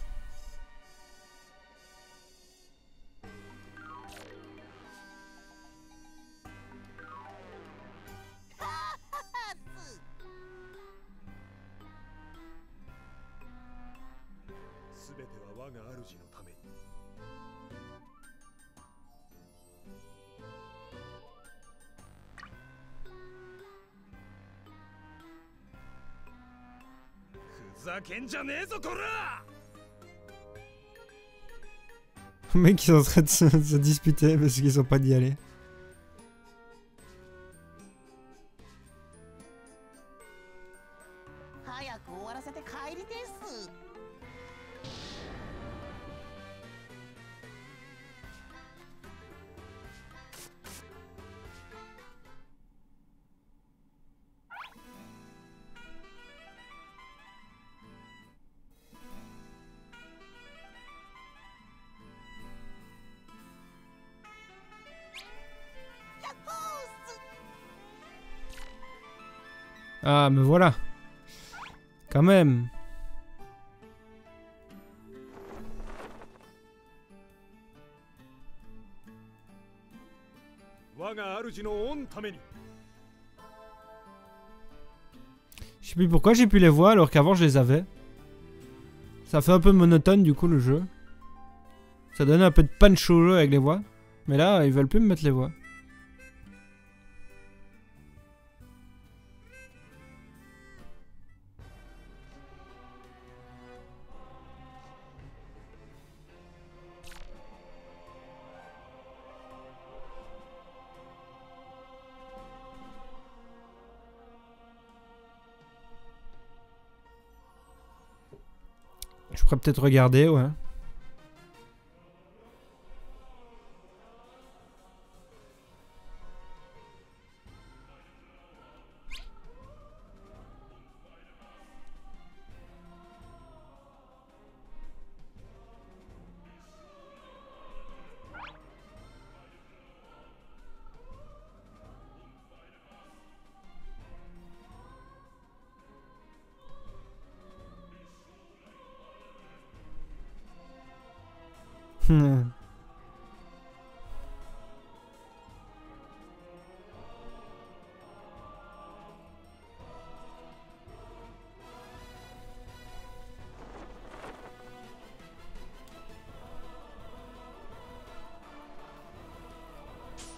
Le mec ils sont en train de se, se disputer parce qu'ils sont pas d'y aller. Ah, mais voilà. Quand même. Je sais plus pourquoi j'ai plus les voix alors qu'avant je les avais. Ça fait un peu monotone du coup le jeu. Ça donne un peu de punch au jeu avec les voix. Mais là, ils veulent plus me mettre les voix. Je pourrais peut-être regarder, ouais.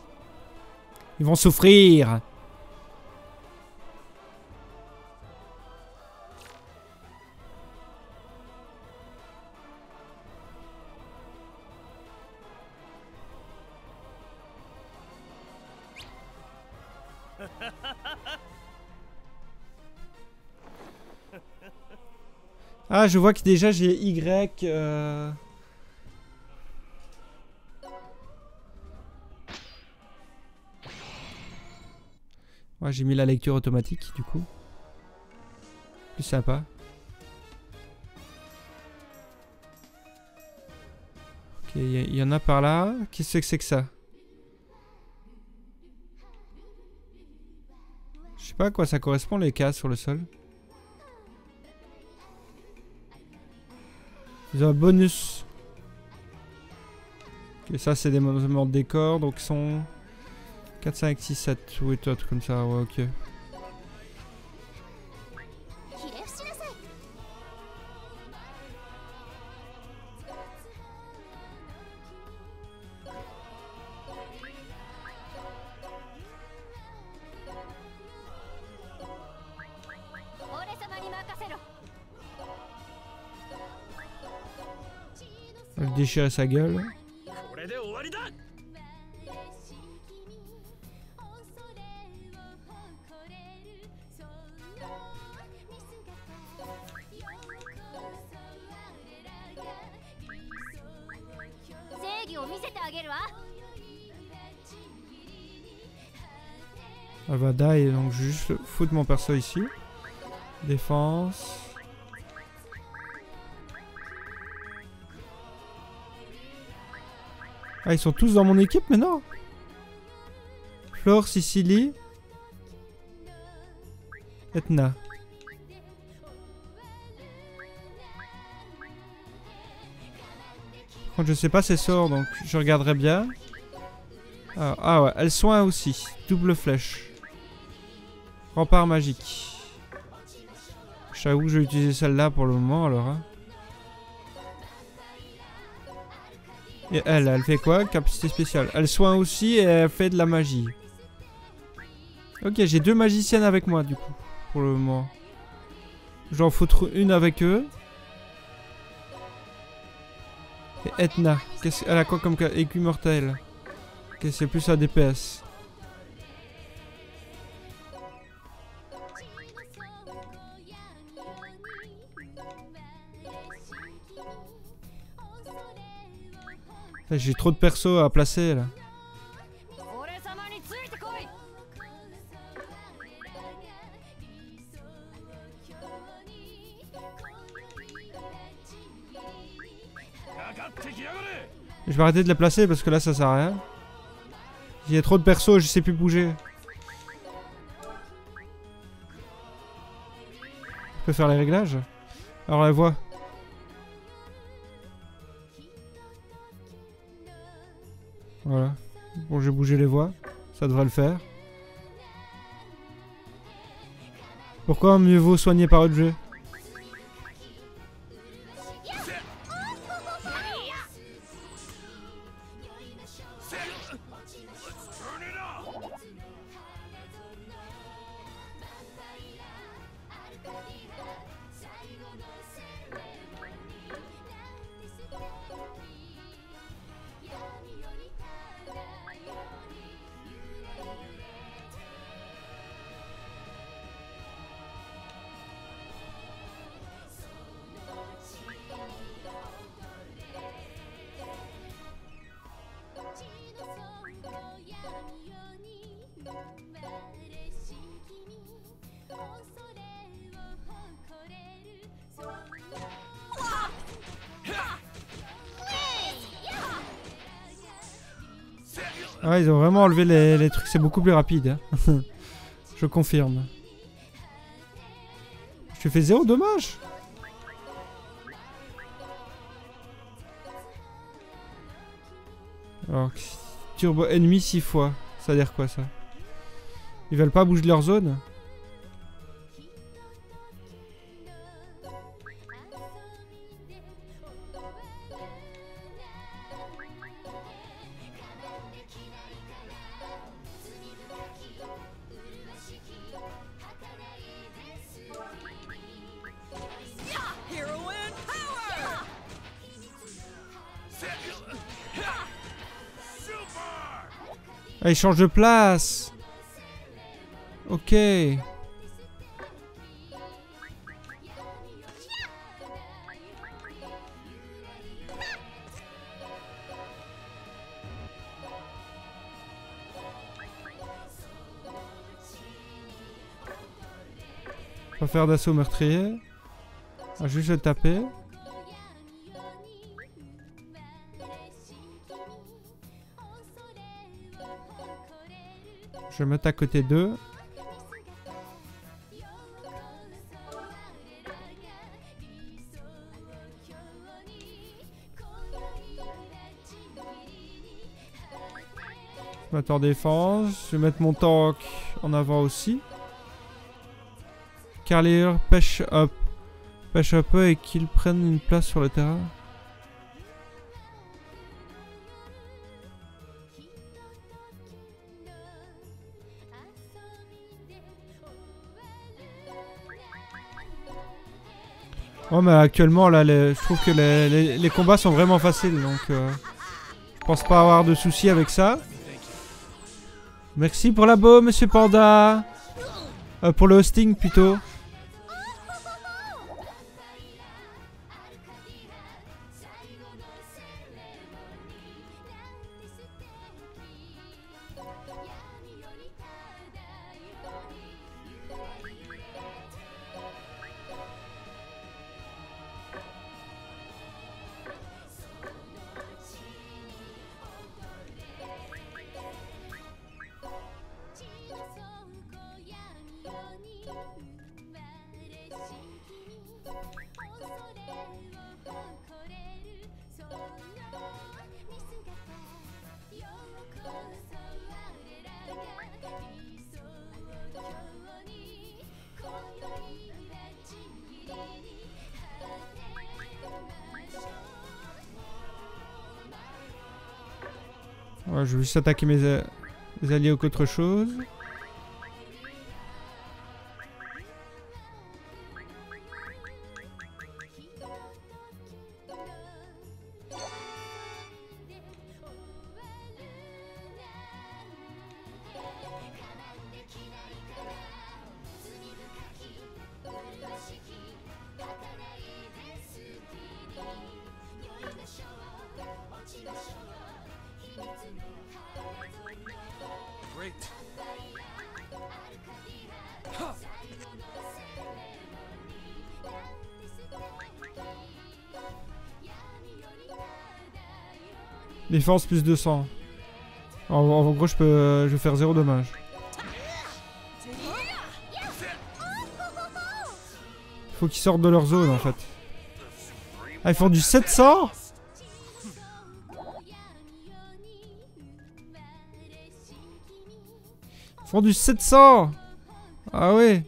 Ils vont souffrir. Ah, je vois que déjà j'ai Y. Euh... Ouais, j'ai mis la lecture automatique du coup. Plus sympa. Ok, il y, y en a par là. Qu'est-ce que c'est que ça? Je sais pas à quoi ça correspond les cases sur le sol. Ils ont un bonus. Ok, ça c'est des mouvements de décor, donc ils sont quatre, cinq, six, sept, oui, tout comme ça, ouais, ok. Elle déchirait sa gueule. Elle va die, donc je vais juste foutre mon perso ici. Défense. Ah, ils sont tous dans mon équipe maintenant. Flore, Sicily. Etna. Par contre, je sais pas ses sorts, donc je regarderai bien. Ah, ah ouais, elle soin aussi. Double flèche. Rempart magique. J'avoue que je vais utiliser celle-là pour le moment alors. Hein. Et elle, elle fait quoi? Capacité spéciale. Elle soigne aussi et elle fait de la magie. Ok, j'ai deux magiciennes avec moi du coup. Pour le moment. J'en foutre une avec eux. Et Etna. Elle a quoi comme écu mortel? Ok, c'est plus à D P S. J'ai trop de persos à placer là. Je vais arrêter de les placer parce que là ça sert à rien. Il y a trop de persos, je sais plus bouger. Je peux faire les réglages. Alors la voix. Voilà. Bon, j'ai bougé les voix. Ça devrait le faire. Pourquoi mieux vaut soigner par autre jeu? Ah, ils ont vraiment enlevé les, les trucs, c'est beaucoup plus rapide. Hein. Je confirme. Je te fais zéro dommage. Alors, turbo ennemi six fois. Ça veut dire quoi ça? Ils veulent pas bouger de leur zone? Ah, il change de place. Ok. Pas faire d'assaut meurtrier. Ah, juste le taper. Je vais mettre à côté d'eux. Je vais mettre en défense. Je vais mettre mon tank en avant aussi. Carlier pêche up. Pêche un peu et qu'ils prennent une place sur le terrain. Oh mais actuellement là les, je trouve que les, les, les combats sont vraiment faciles donc euh, je pense pas avoir de soucis avec ça. Merci pour l'abo monsieur Panda. Euh, pour le hosting plutôt. Ouais, je vais juste attaquer mes, a mes alliés ou qu'autre chose. Défense plus deux cents. En, en gros, je peux, je vais faire zéro dommage. Faut qu'ils sortent de leur zone en fait. Ah, ils font du sept cents? Ils font du sept cents? Ah ouais.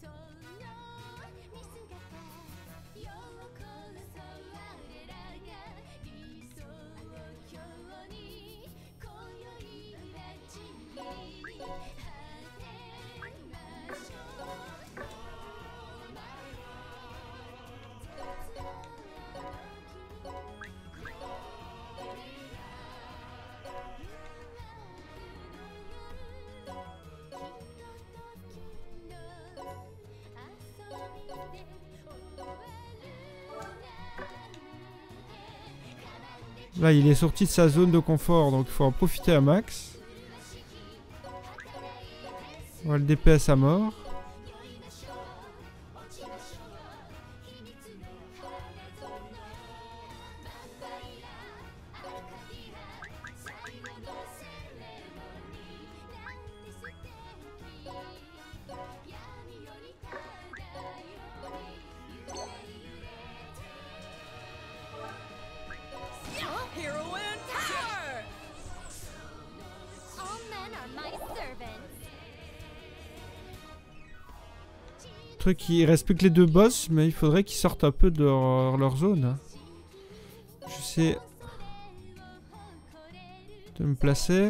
Là, il est sorti de sa zone de confort, donc il faut en profiter à max. On va le D P S à mort. Truc, il reste plus que les deux boss, mais il faudrait qu'ils sortent un peu de leur, leur zone. Je sais de me placer.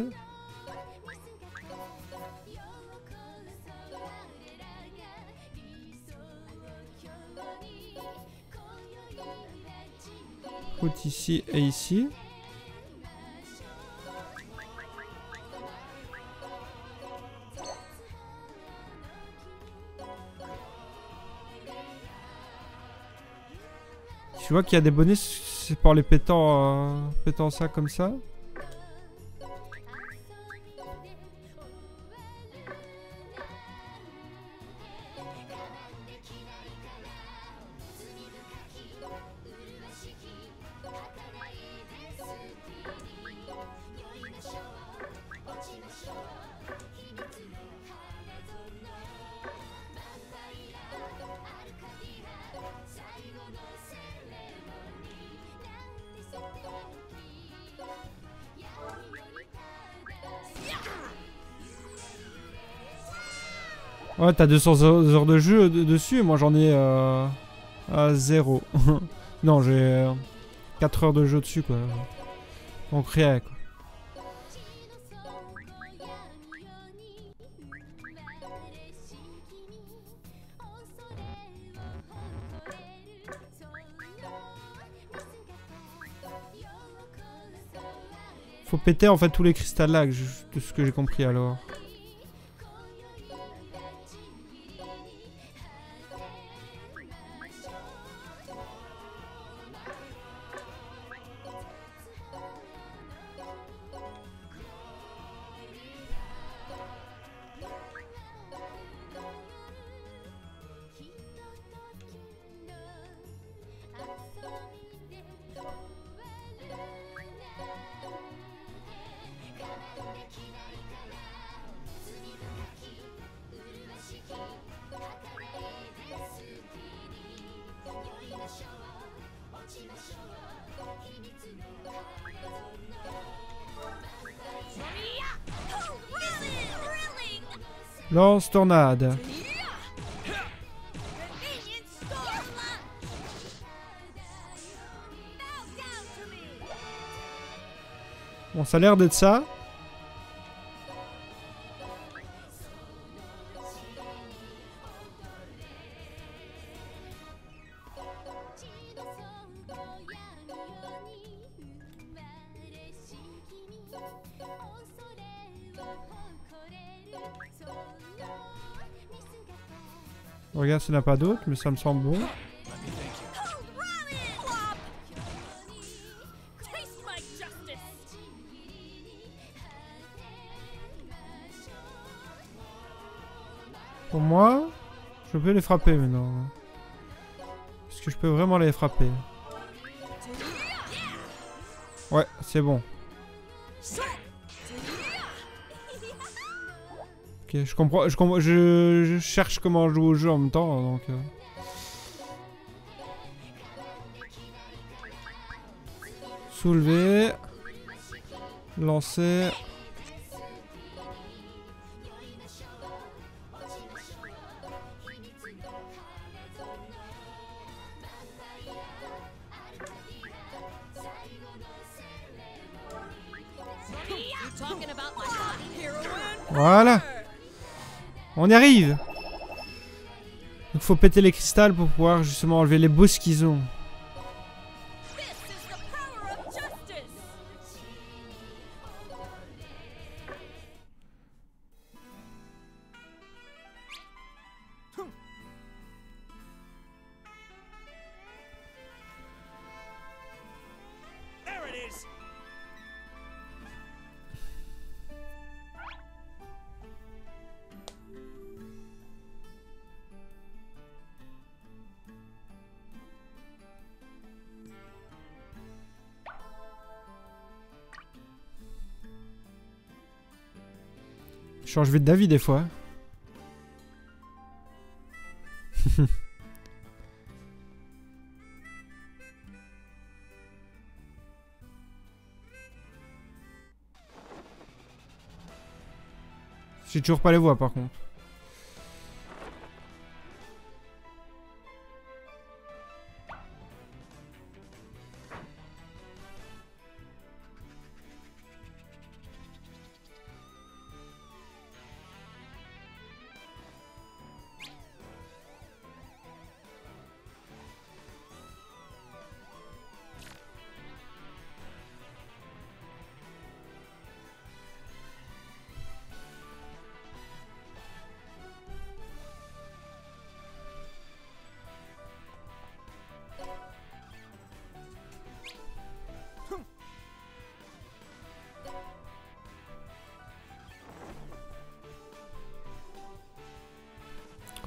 Route ici et ici. Tu vois qu'il y a des bonus, c'est pour les pétant, euh, pétant ça comme ça. Ouais, t'as deux cents heures de jeu de dessus, et moi j'en ai euh, à zéro. Non, j'ai euh, quatre heures de jeu dessus, quoi. Donc rien, quoi. Faut péter en fait tous les cristals là, de ce que j'ai compris alors. Lance tornade. Bon, ça a l'air d'être ça. Regarde s'il n'y en a pas d'autres, mais ça me semble bon. Pour moi, je peux les frapper maintenant. Est-ce que je peux vraiment les frapper? Ouais, c'est bon. Ok, je comprends, je, comprends je, je cherche comment jouer au jeu en même temps, donc... Euh... Soulever... Lancer... Voilà. On y arrive. Il faut péter les cristals pour pouvoir justement enlever les boosts qu'ils ont. Je change vite d'avis des fois. J'ai toujours pas les voix par contre.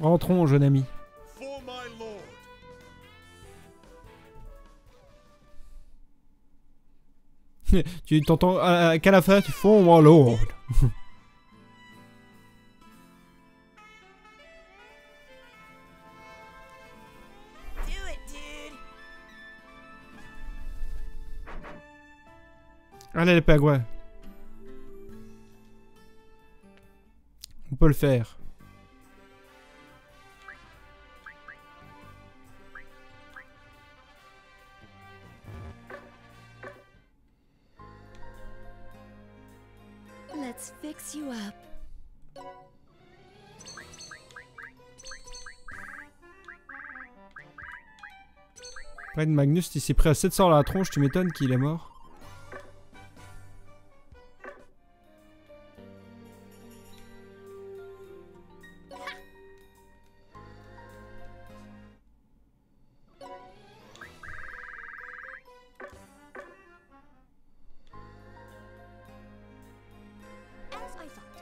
Rentrons, jeune ami. For my lord. Tu t'entends à, qu'à la fin, tu fais oh my lord. Do it, dude. Allez, les pingouins. On peut le faire. Let's fix you up. Red Magnus, il s'est pris à sept cents à la tronche, tu m'étonnes qu'il est mort. As I thought.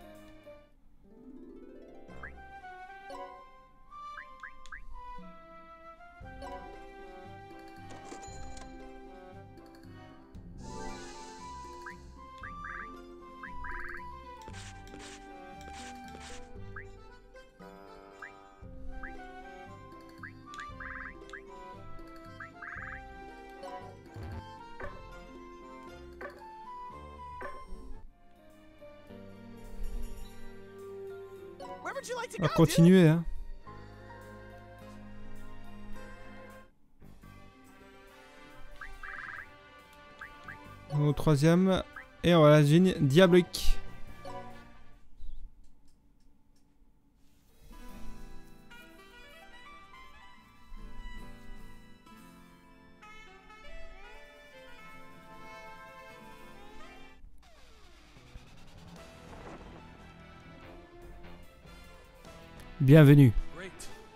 Where would you like to On va go, dude? continuer, hein. Au troisième. Et voilà, une diabolique. Bienvenue. Great.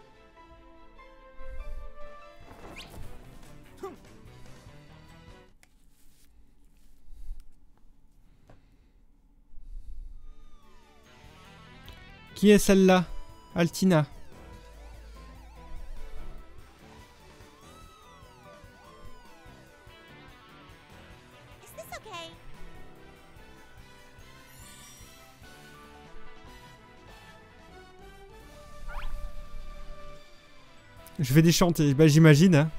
Qui est celle-là? Altina. Is this okay? Je vais déchanter, bah j'imagine, hein.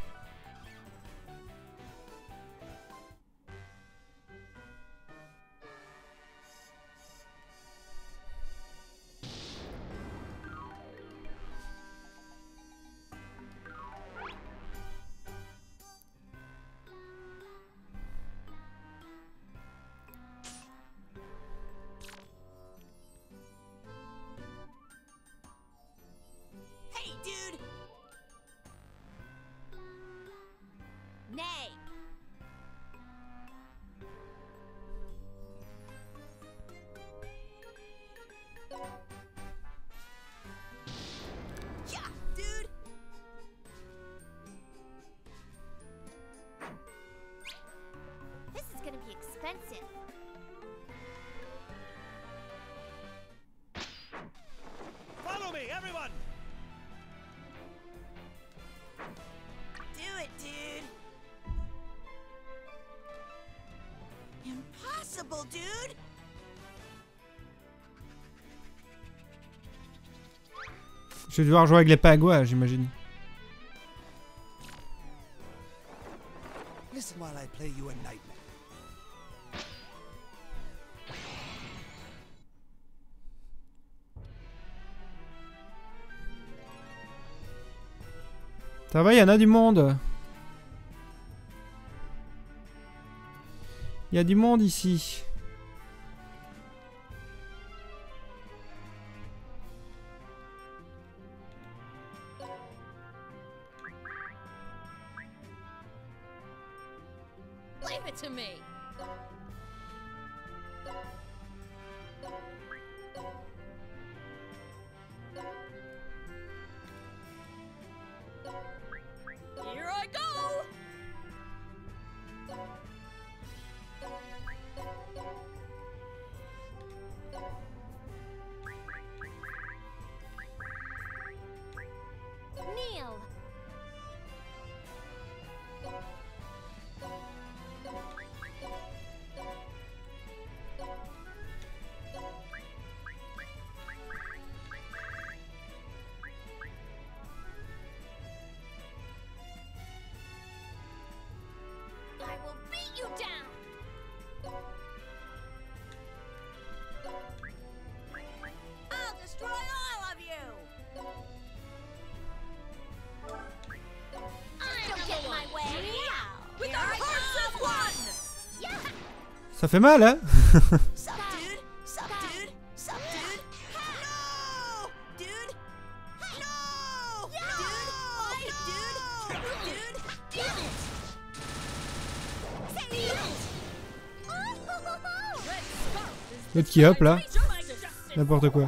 Hey, dude. Nay. Yeah, dude. This is gonna be expensive. Follow me, everyone. Do it, dude. Impossible, dude. Je vais devoir jouer avec les pingouins, j'imagine. Listen while I play you a nightmare. Ça va, il y en a du monde. Il y a du monde ici. Leave it to me. Here I go. Ça fait mal, hein? Sup, dude? Sup, dude? Sup, dude? No! Dude? No! Dude? Oi, dude? Dude? Damn it! Say it! L'autre qui hop là. N'importe quoi.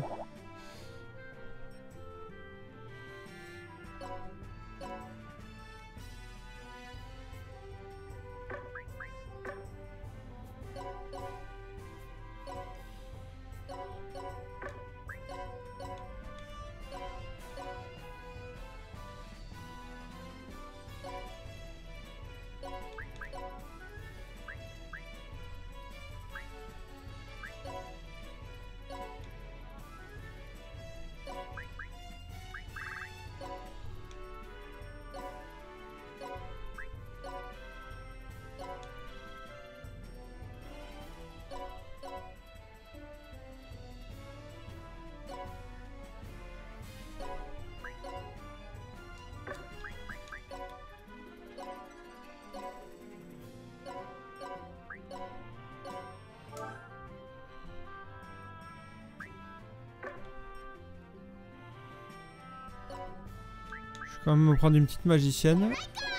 Je vais quand même me prendre une petite magicienne.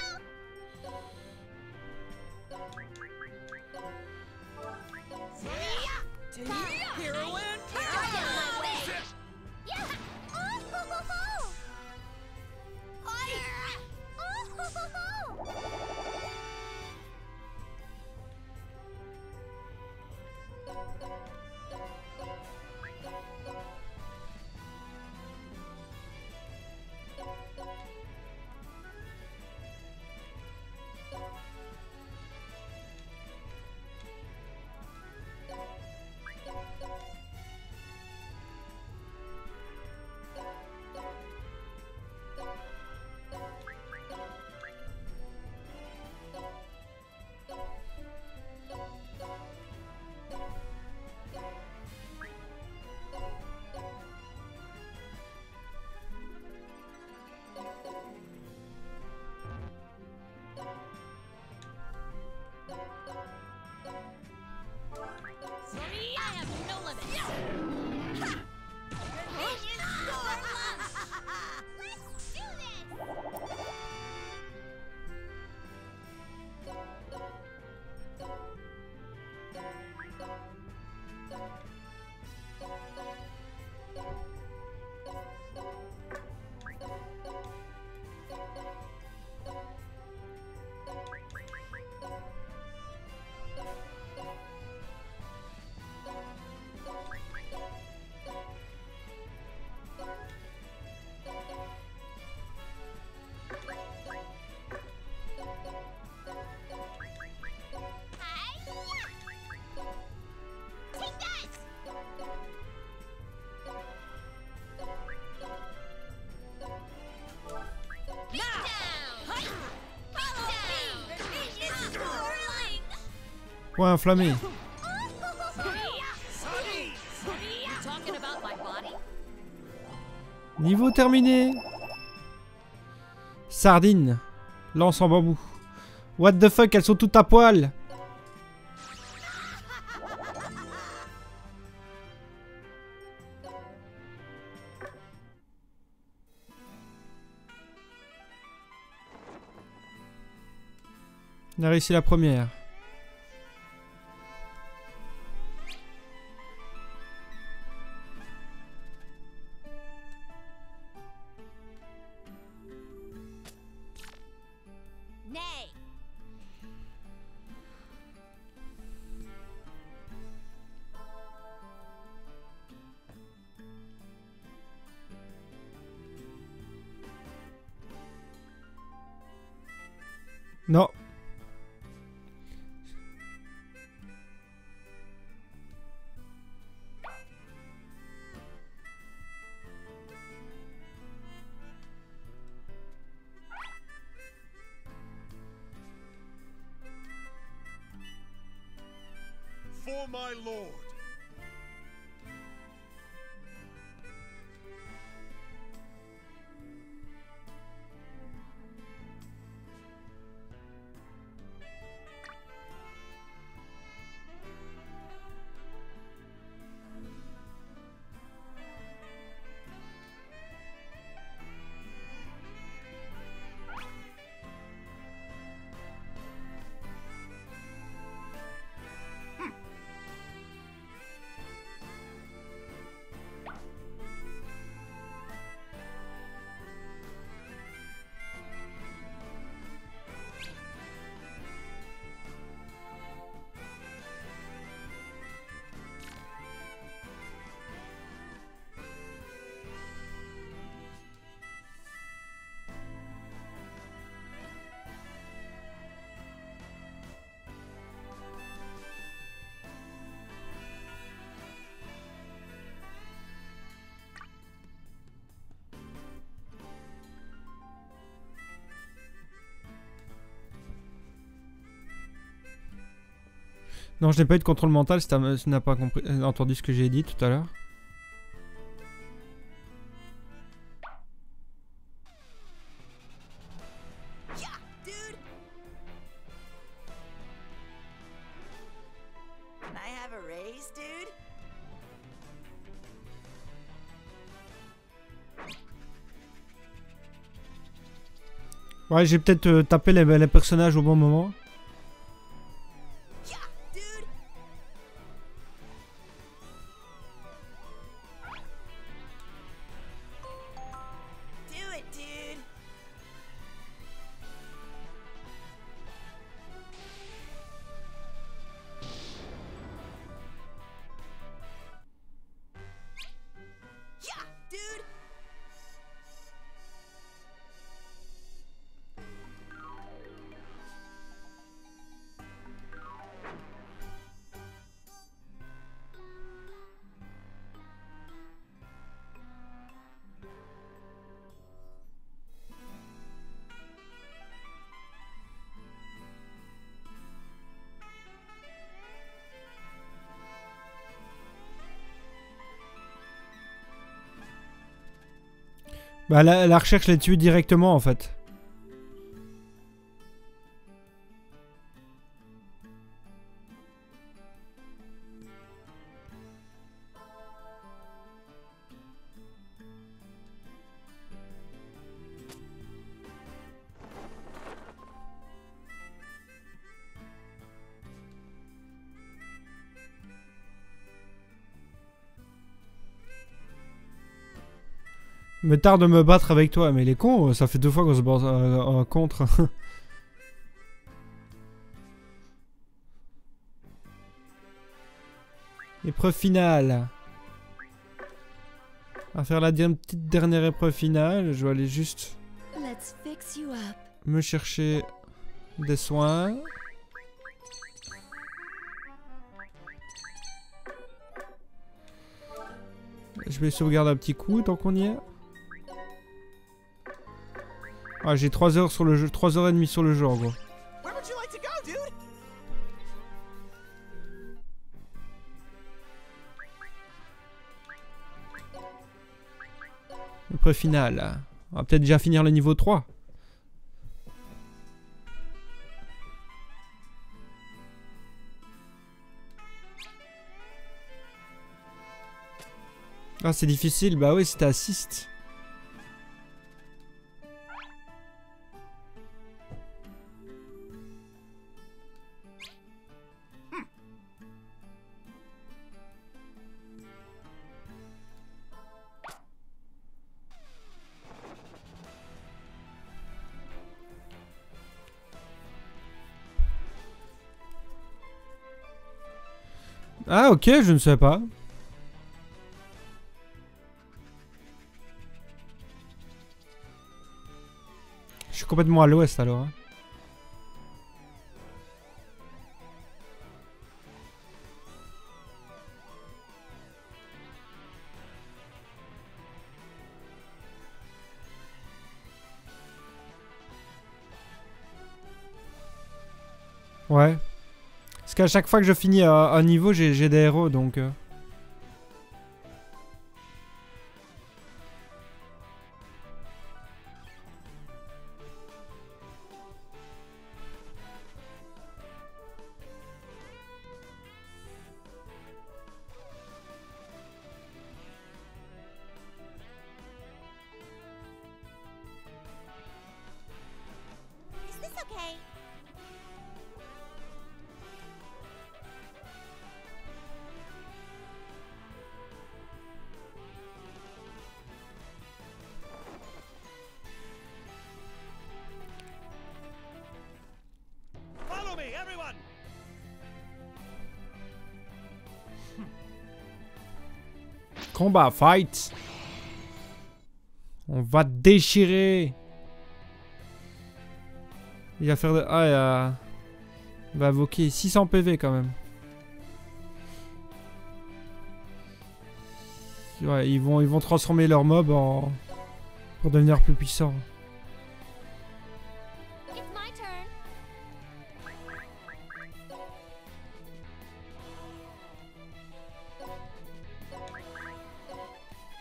Point inflammé. Niveau terminé. Sardine. Lance en bambou. What the fuck, elles sont toutes à poil. On a réussi la première. Non. For my lord. Non, je n'ai pas eu de contrôle mental si tu n'as pas compris, euh, entendu ce que j'ai dit tout à l'heure. Yeah, dude. Can I have a raise, dude? Ouais, j'ai peut-être euh, tapé les, les personnages au bon moment. Yeah, dude. Do it, dude. Yeah, dude. Bah la, la recherche les tue directement en fait. Mais tard de me battre avec toi, mais il est con, ça fait deux fois qu'on se bat euh, euh, contre. Épreuve finale. On va faire la di- petite dernière épreuve finale. Je vais aller juste Let's fix you up. me chercher des soins. Je vais sauvegarder un petit coup tant qu'on y est. Ah, j'ai trois heures sur le jeu, trois heures et demie sur le jeu en gros. Where would you like to go, dude? Épreuve finale. On va peut-être déjà finir le niveau trois. Ah, c'est difficile. Bah oui, c'était assist. Ah ok, je ne sais pas. Je suis complètement à l'ouest alors. Hein. Ouais. Parce qu'à chaque fois que je finis un, un niveau, j'ai des héros donc... Euh... Is this okay? Follow me, everyone! Combat, fight. On va déchirer. Il va faire de... Ah, il, a... il va invoquer six cents P V quand même. Ouais, ils vont, ils vont transformer leur mob en... pour devenir plus puissants. It's my turn.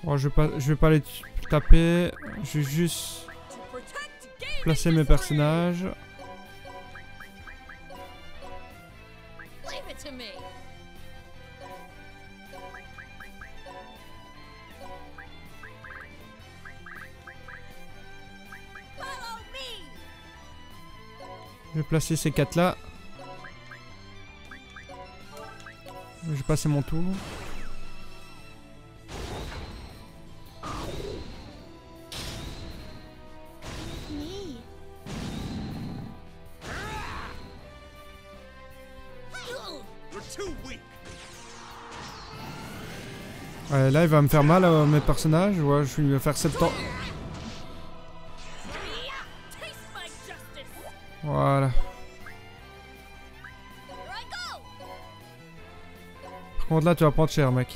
Bon, je vais pas, je vais pas les t- taper. Je vais juste To protect game placer mes personnages. Leave it to me. Follow me. Je vais placer ces quatre là. Je vais passer mon tour. Me. You're too weak. Ouais, là il va me faire mal à mes personnages. Ouais, je vais faire soixante-dix. Taste my justice. Voilà. Here I go. Par contre là tu vas prendre cher mec.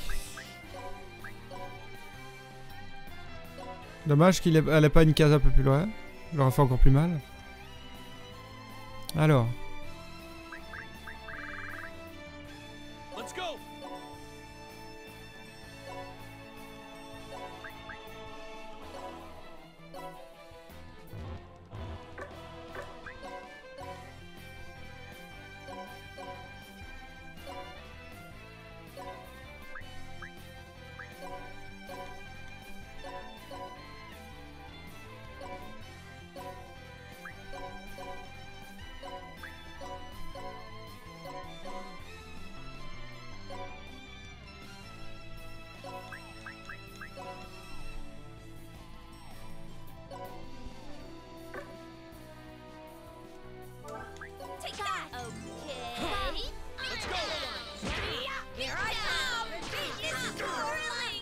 Dommage qu'il ait, elle ait pas une case un peu plus loin. Je l'aurais fait encore plus mal. Alors. Let's go. Take that. Okay. Let's go. Here I come. This is thrilling.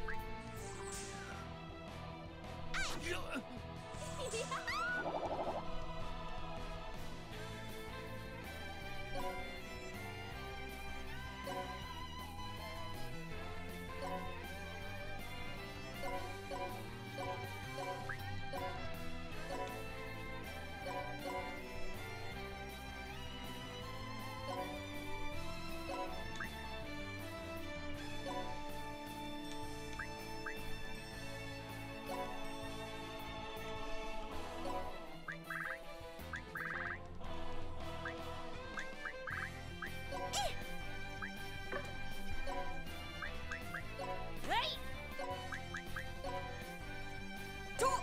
Hey. Talk.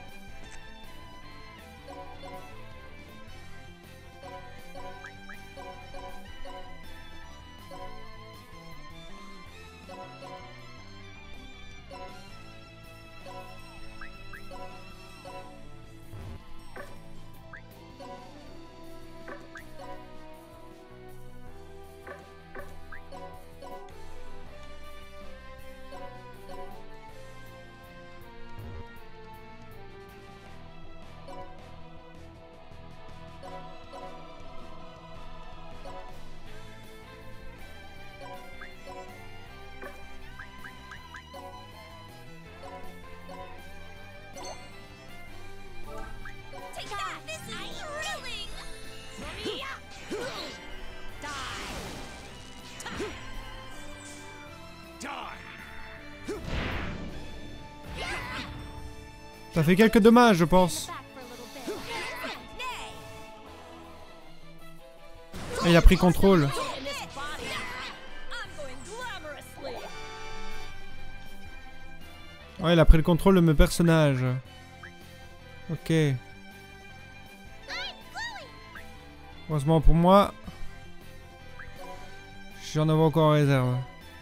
Take that. This is thrilling. Die. Die. Ça fait quelques dommages je pense. Back for a little bit. Nay. Et il a pris contrôle. In this body. I'm going glamorously. Ouais, il a pris le contrôle de mes personnages. Ok. Heureusement pour moi, j'en avais encore en réserve.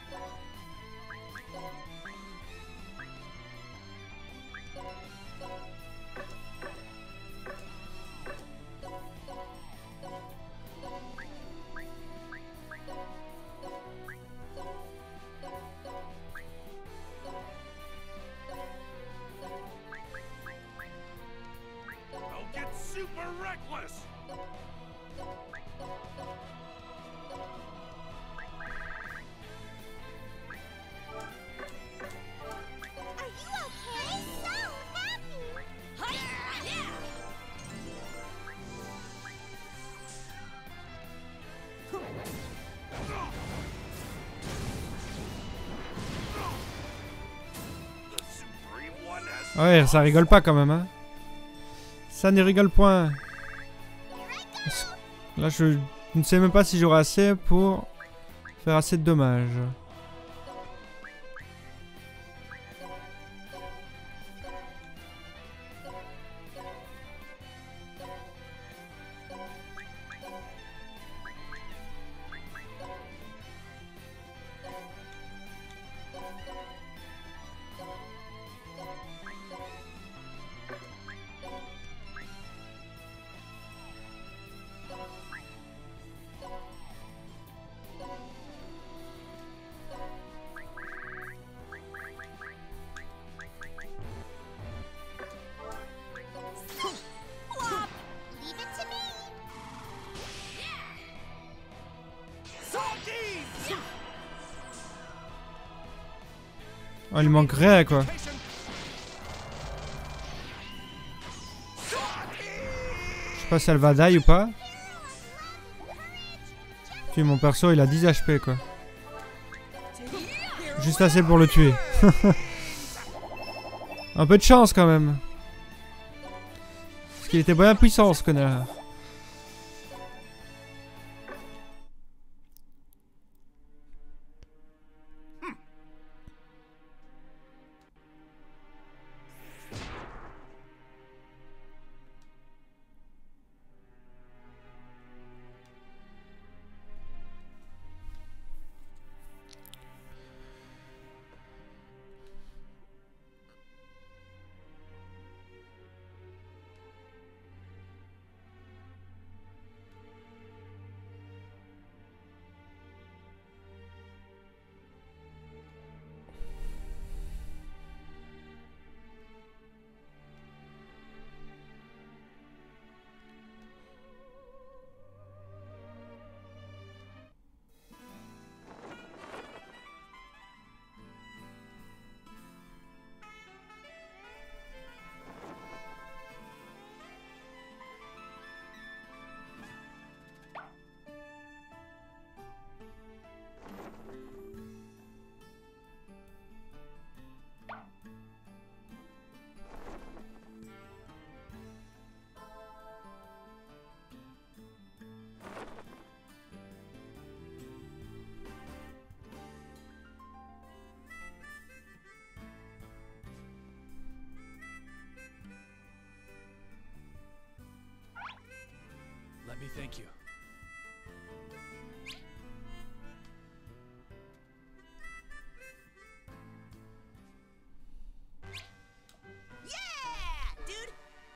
I'll get super reckless. Ouais, ça rigole pas quand même, hein. Ça ne rigole point. Là, je ne sais même pas si j'aurai assez pour faire assez de dommages. Flop! Leave it to me! Salty! Oh, il manque rien, quoi. Je sais pas si elle va die ou pas. Puis mon perso, il a dix H P, quoi. Juste assez pour le tuer. Un peu de chance, quand même. Parce qu'il était bien puissant, ce connard. Let me thank you. Yeah, dude.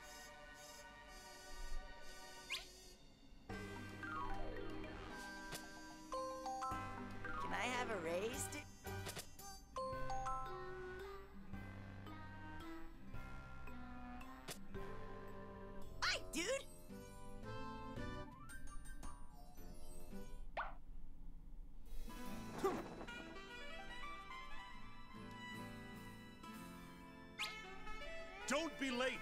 Can I have a raise, dude? Hi, dude. Don't be late.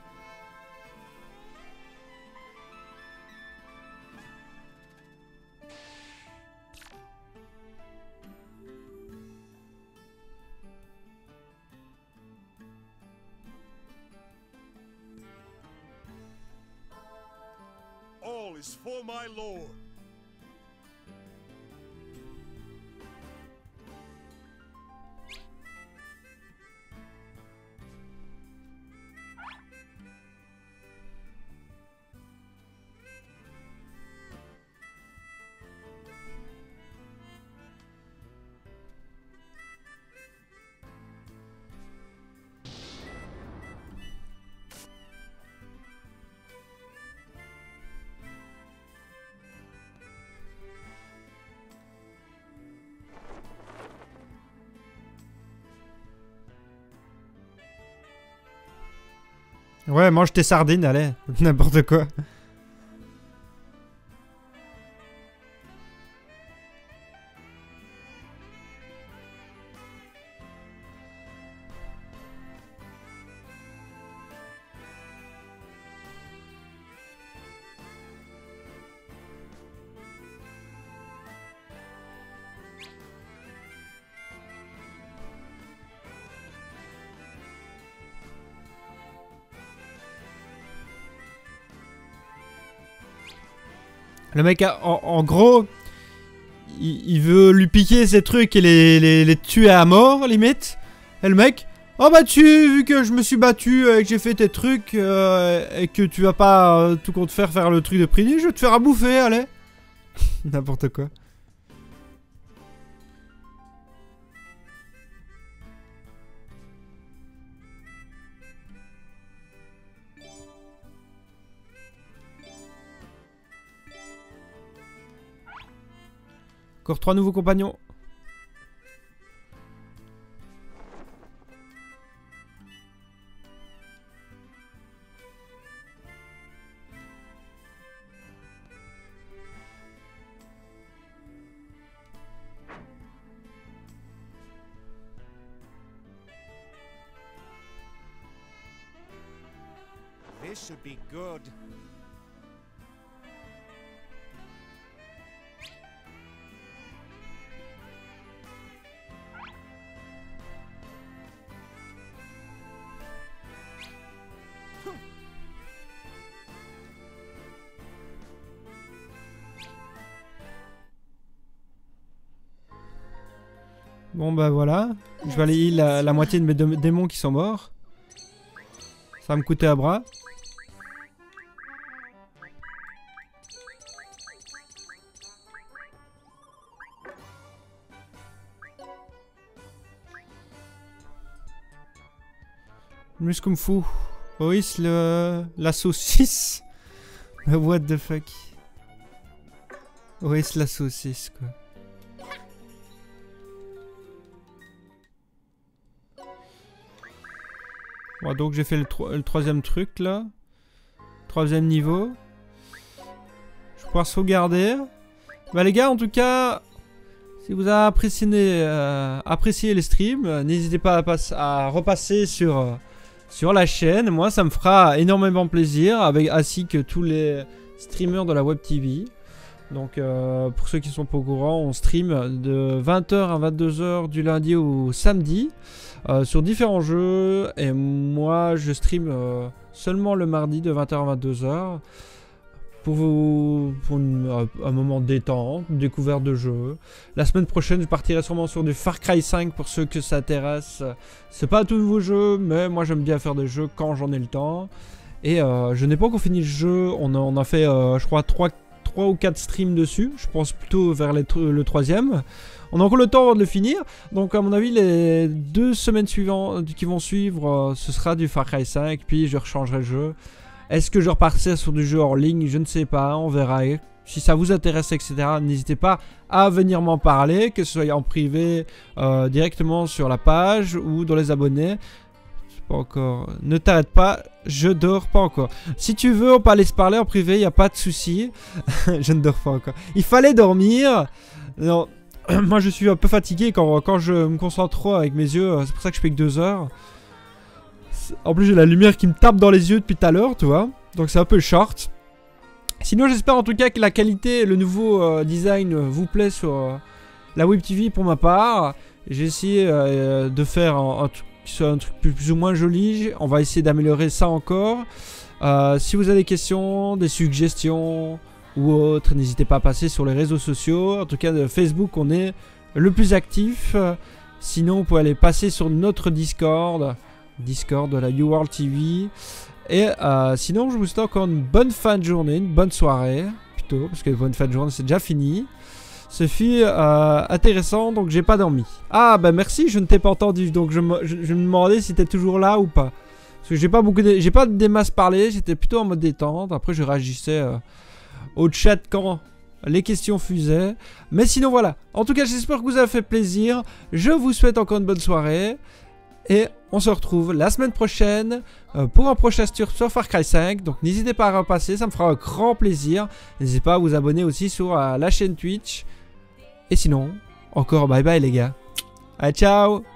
All is for my lord. Ouais, mange tes sardines, allez. N'importe quoi. Le mec, a, en, en gros, il, il veut lui piquer ses trucs et les, les, les tuer à mort, limite. Et le mec, oh bah tu, vu que je me suis battu et que j'ai fait tes trucs euh, et que tu vas pas euh, tout compte faire faire le truc de Prini, je vais te faire à bouffer, allez. N'importe quoi. Encore trois nouveaux compagnons. This should be good. Bon bah voilà, je vais aller heal la, la moitié de mes dé démons qui sont morts. Ça va me coûter un bras. Muskum Fu. Oris le... la saucisse. What the fuck. Oris la saucisse quoi. Bon, donc j'ai fait le, tro le troisième truc là. Troisième niveau. Je vais pouvoir sauvegarder. Bah les gars, en tout cas, si vous avez apprécié, euh, apprécié les streams, euh, n'hésitez pas à, à repasser sur, euh, sur la chaîne. Moi, ça me fera énormément plaisir, avec, ainsi que tous les streamers de la Web T V. Donc euh, pour ceux qui sont pas au courant, on stream de vingt heures à vingt-deux heures du lundi au samedi. Euh, sur différents jeux, et moi je stream euh, seulement le mardi de vingt heures à vingt-deux heures pour, vous, pour une, un moment détente, découverte de jeux. La semaine prochaine je partirai sûrement sur du Far Cry cinq pour ceux que ça intéresse. C'est pas un tout nouveau jeu, mais moi j'aime bien faire des jeux quand j'en ai le temps. Et euh, je n'ai pas encore fini le jeu, on a, on a fait euh, je crois trois ou quatre streams dessus, je pense plutôt vers les, le troisième. On a encore le temps avant de le finir, donc à mon avis les deux semaines suivantes qui vont suivre, euh, ce sera du Far Cry cinq, puis je rechangerai le jeu. Est-ce que je repartirai sur du jeu en ligne? Je ne sais pas, on verra. Si ça vous intéresse, et cetera, n'hésitez pas à venir m'en parler, que ce soit en privé, euh, directement sur la page ou dans les abonnés. Pas encore. Ne t'arrête pas, je dors pas encore. Si tu veux, on peut aller se parler en privé, il n'y a pas de souci. Je ne dors pas encore. Il fallait dormir. Non. Moi, je suis un peu fatigué quand, quand je me concentre trop avec mes yeux. C'est pour ça que je fais que deux heures. En plus, j'ai la lumière qui me tape dans les yeux depuis tout à l'heure, tu vois. Donc, c'est un peu short. Sinon, j'espère en tout cas que la qualité, le nouveau euh, design euh, vous plaît sur euh, la Web T V pour ma part. J'ai essayé euh, de faire un, un truc qui soit un truc plus, plus ou moins joli. On va essayer d'améliorer ça encore. Euh, si vous avez des questions, des suggestions ou autres, n'hésitez pas à passer sur les réseaux sociaux. En tout cas, de Facebook, on est le plus actif. Sinon, vous pouvez aller passer sur notre Discord. Discord de la UWorld T V. Et euh, sinon, je vous souhaite encore une bonne fin de journée, une bonne soirée. Plutôt, parce que bonne fin de journée, c'est déjà fini. Ce fut euh, intéressant, donc j'ai pas dormi. Ah bah merci, je ne t'ai pas entendu, donc je me, je, je me demandais si t'es toujours là ou pas. Parce que j'ai pas beaucoup, de, j'ai pas des masses parlé, j'étais plutôt en mode détente. Après je réagissais euh, au chat quand les questions fusaient. Mais sinon voilà, en tout cas j'espère que vous avez fait plaisir. Je vous souhaite encore une bonne soirée. Et on se retrouve la semaine prochaine euh, pour un prochain tour sur Far Cry cinq. Donc n'hésitez pas à repasser, ça me fera un grand plaisir. N'hésitez pas à vous abonner aussi sur euh, la chaîne Twitch. Et sinon, encore bye bye les gars. Allez, ciao!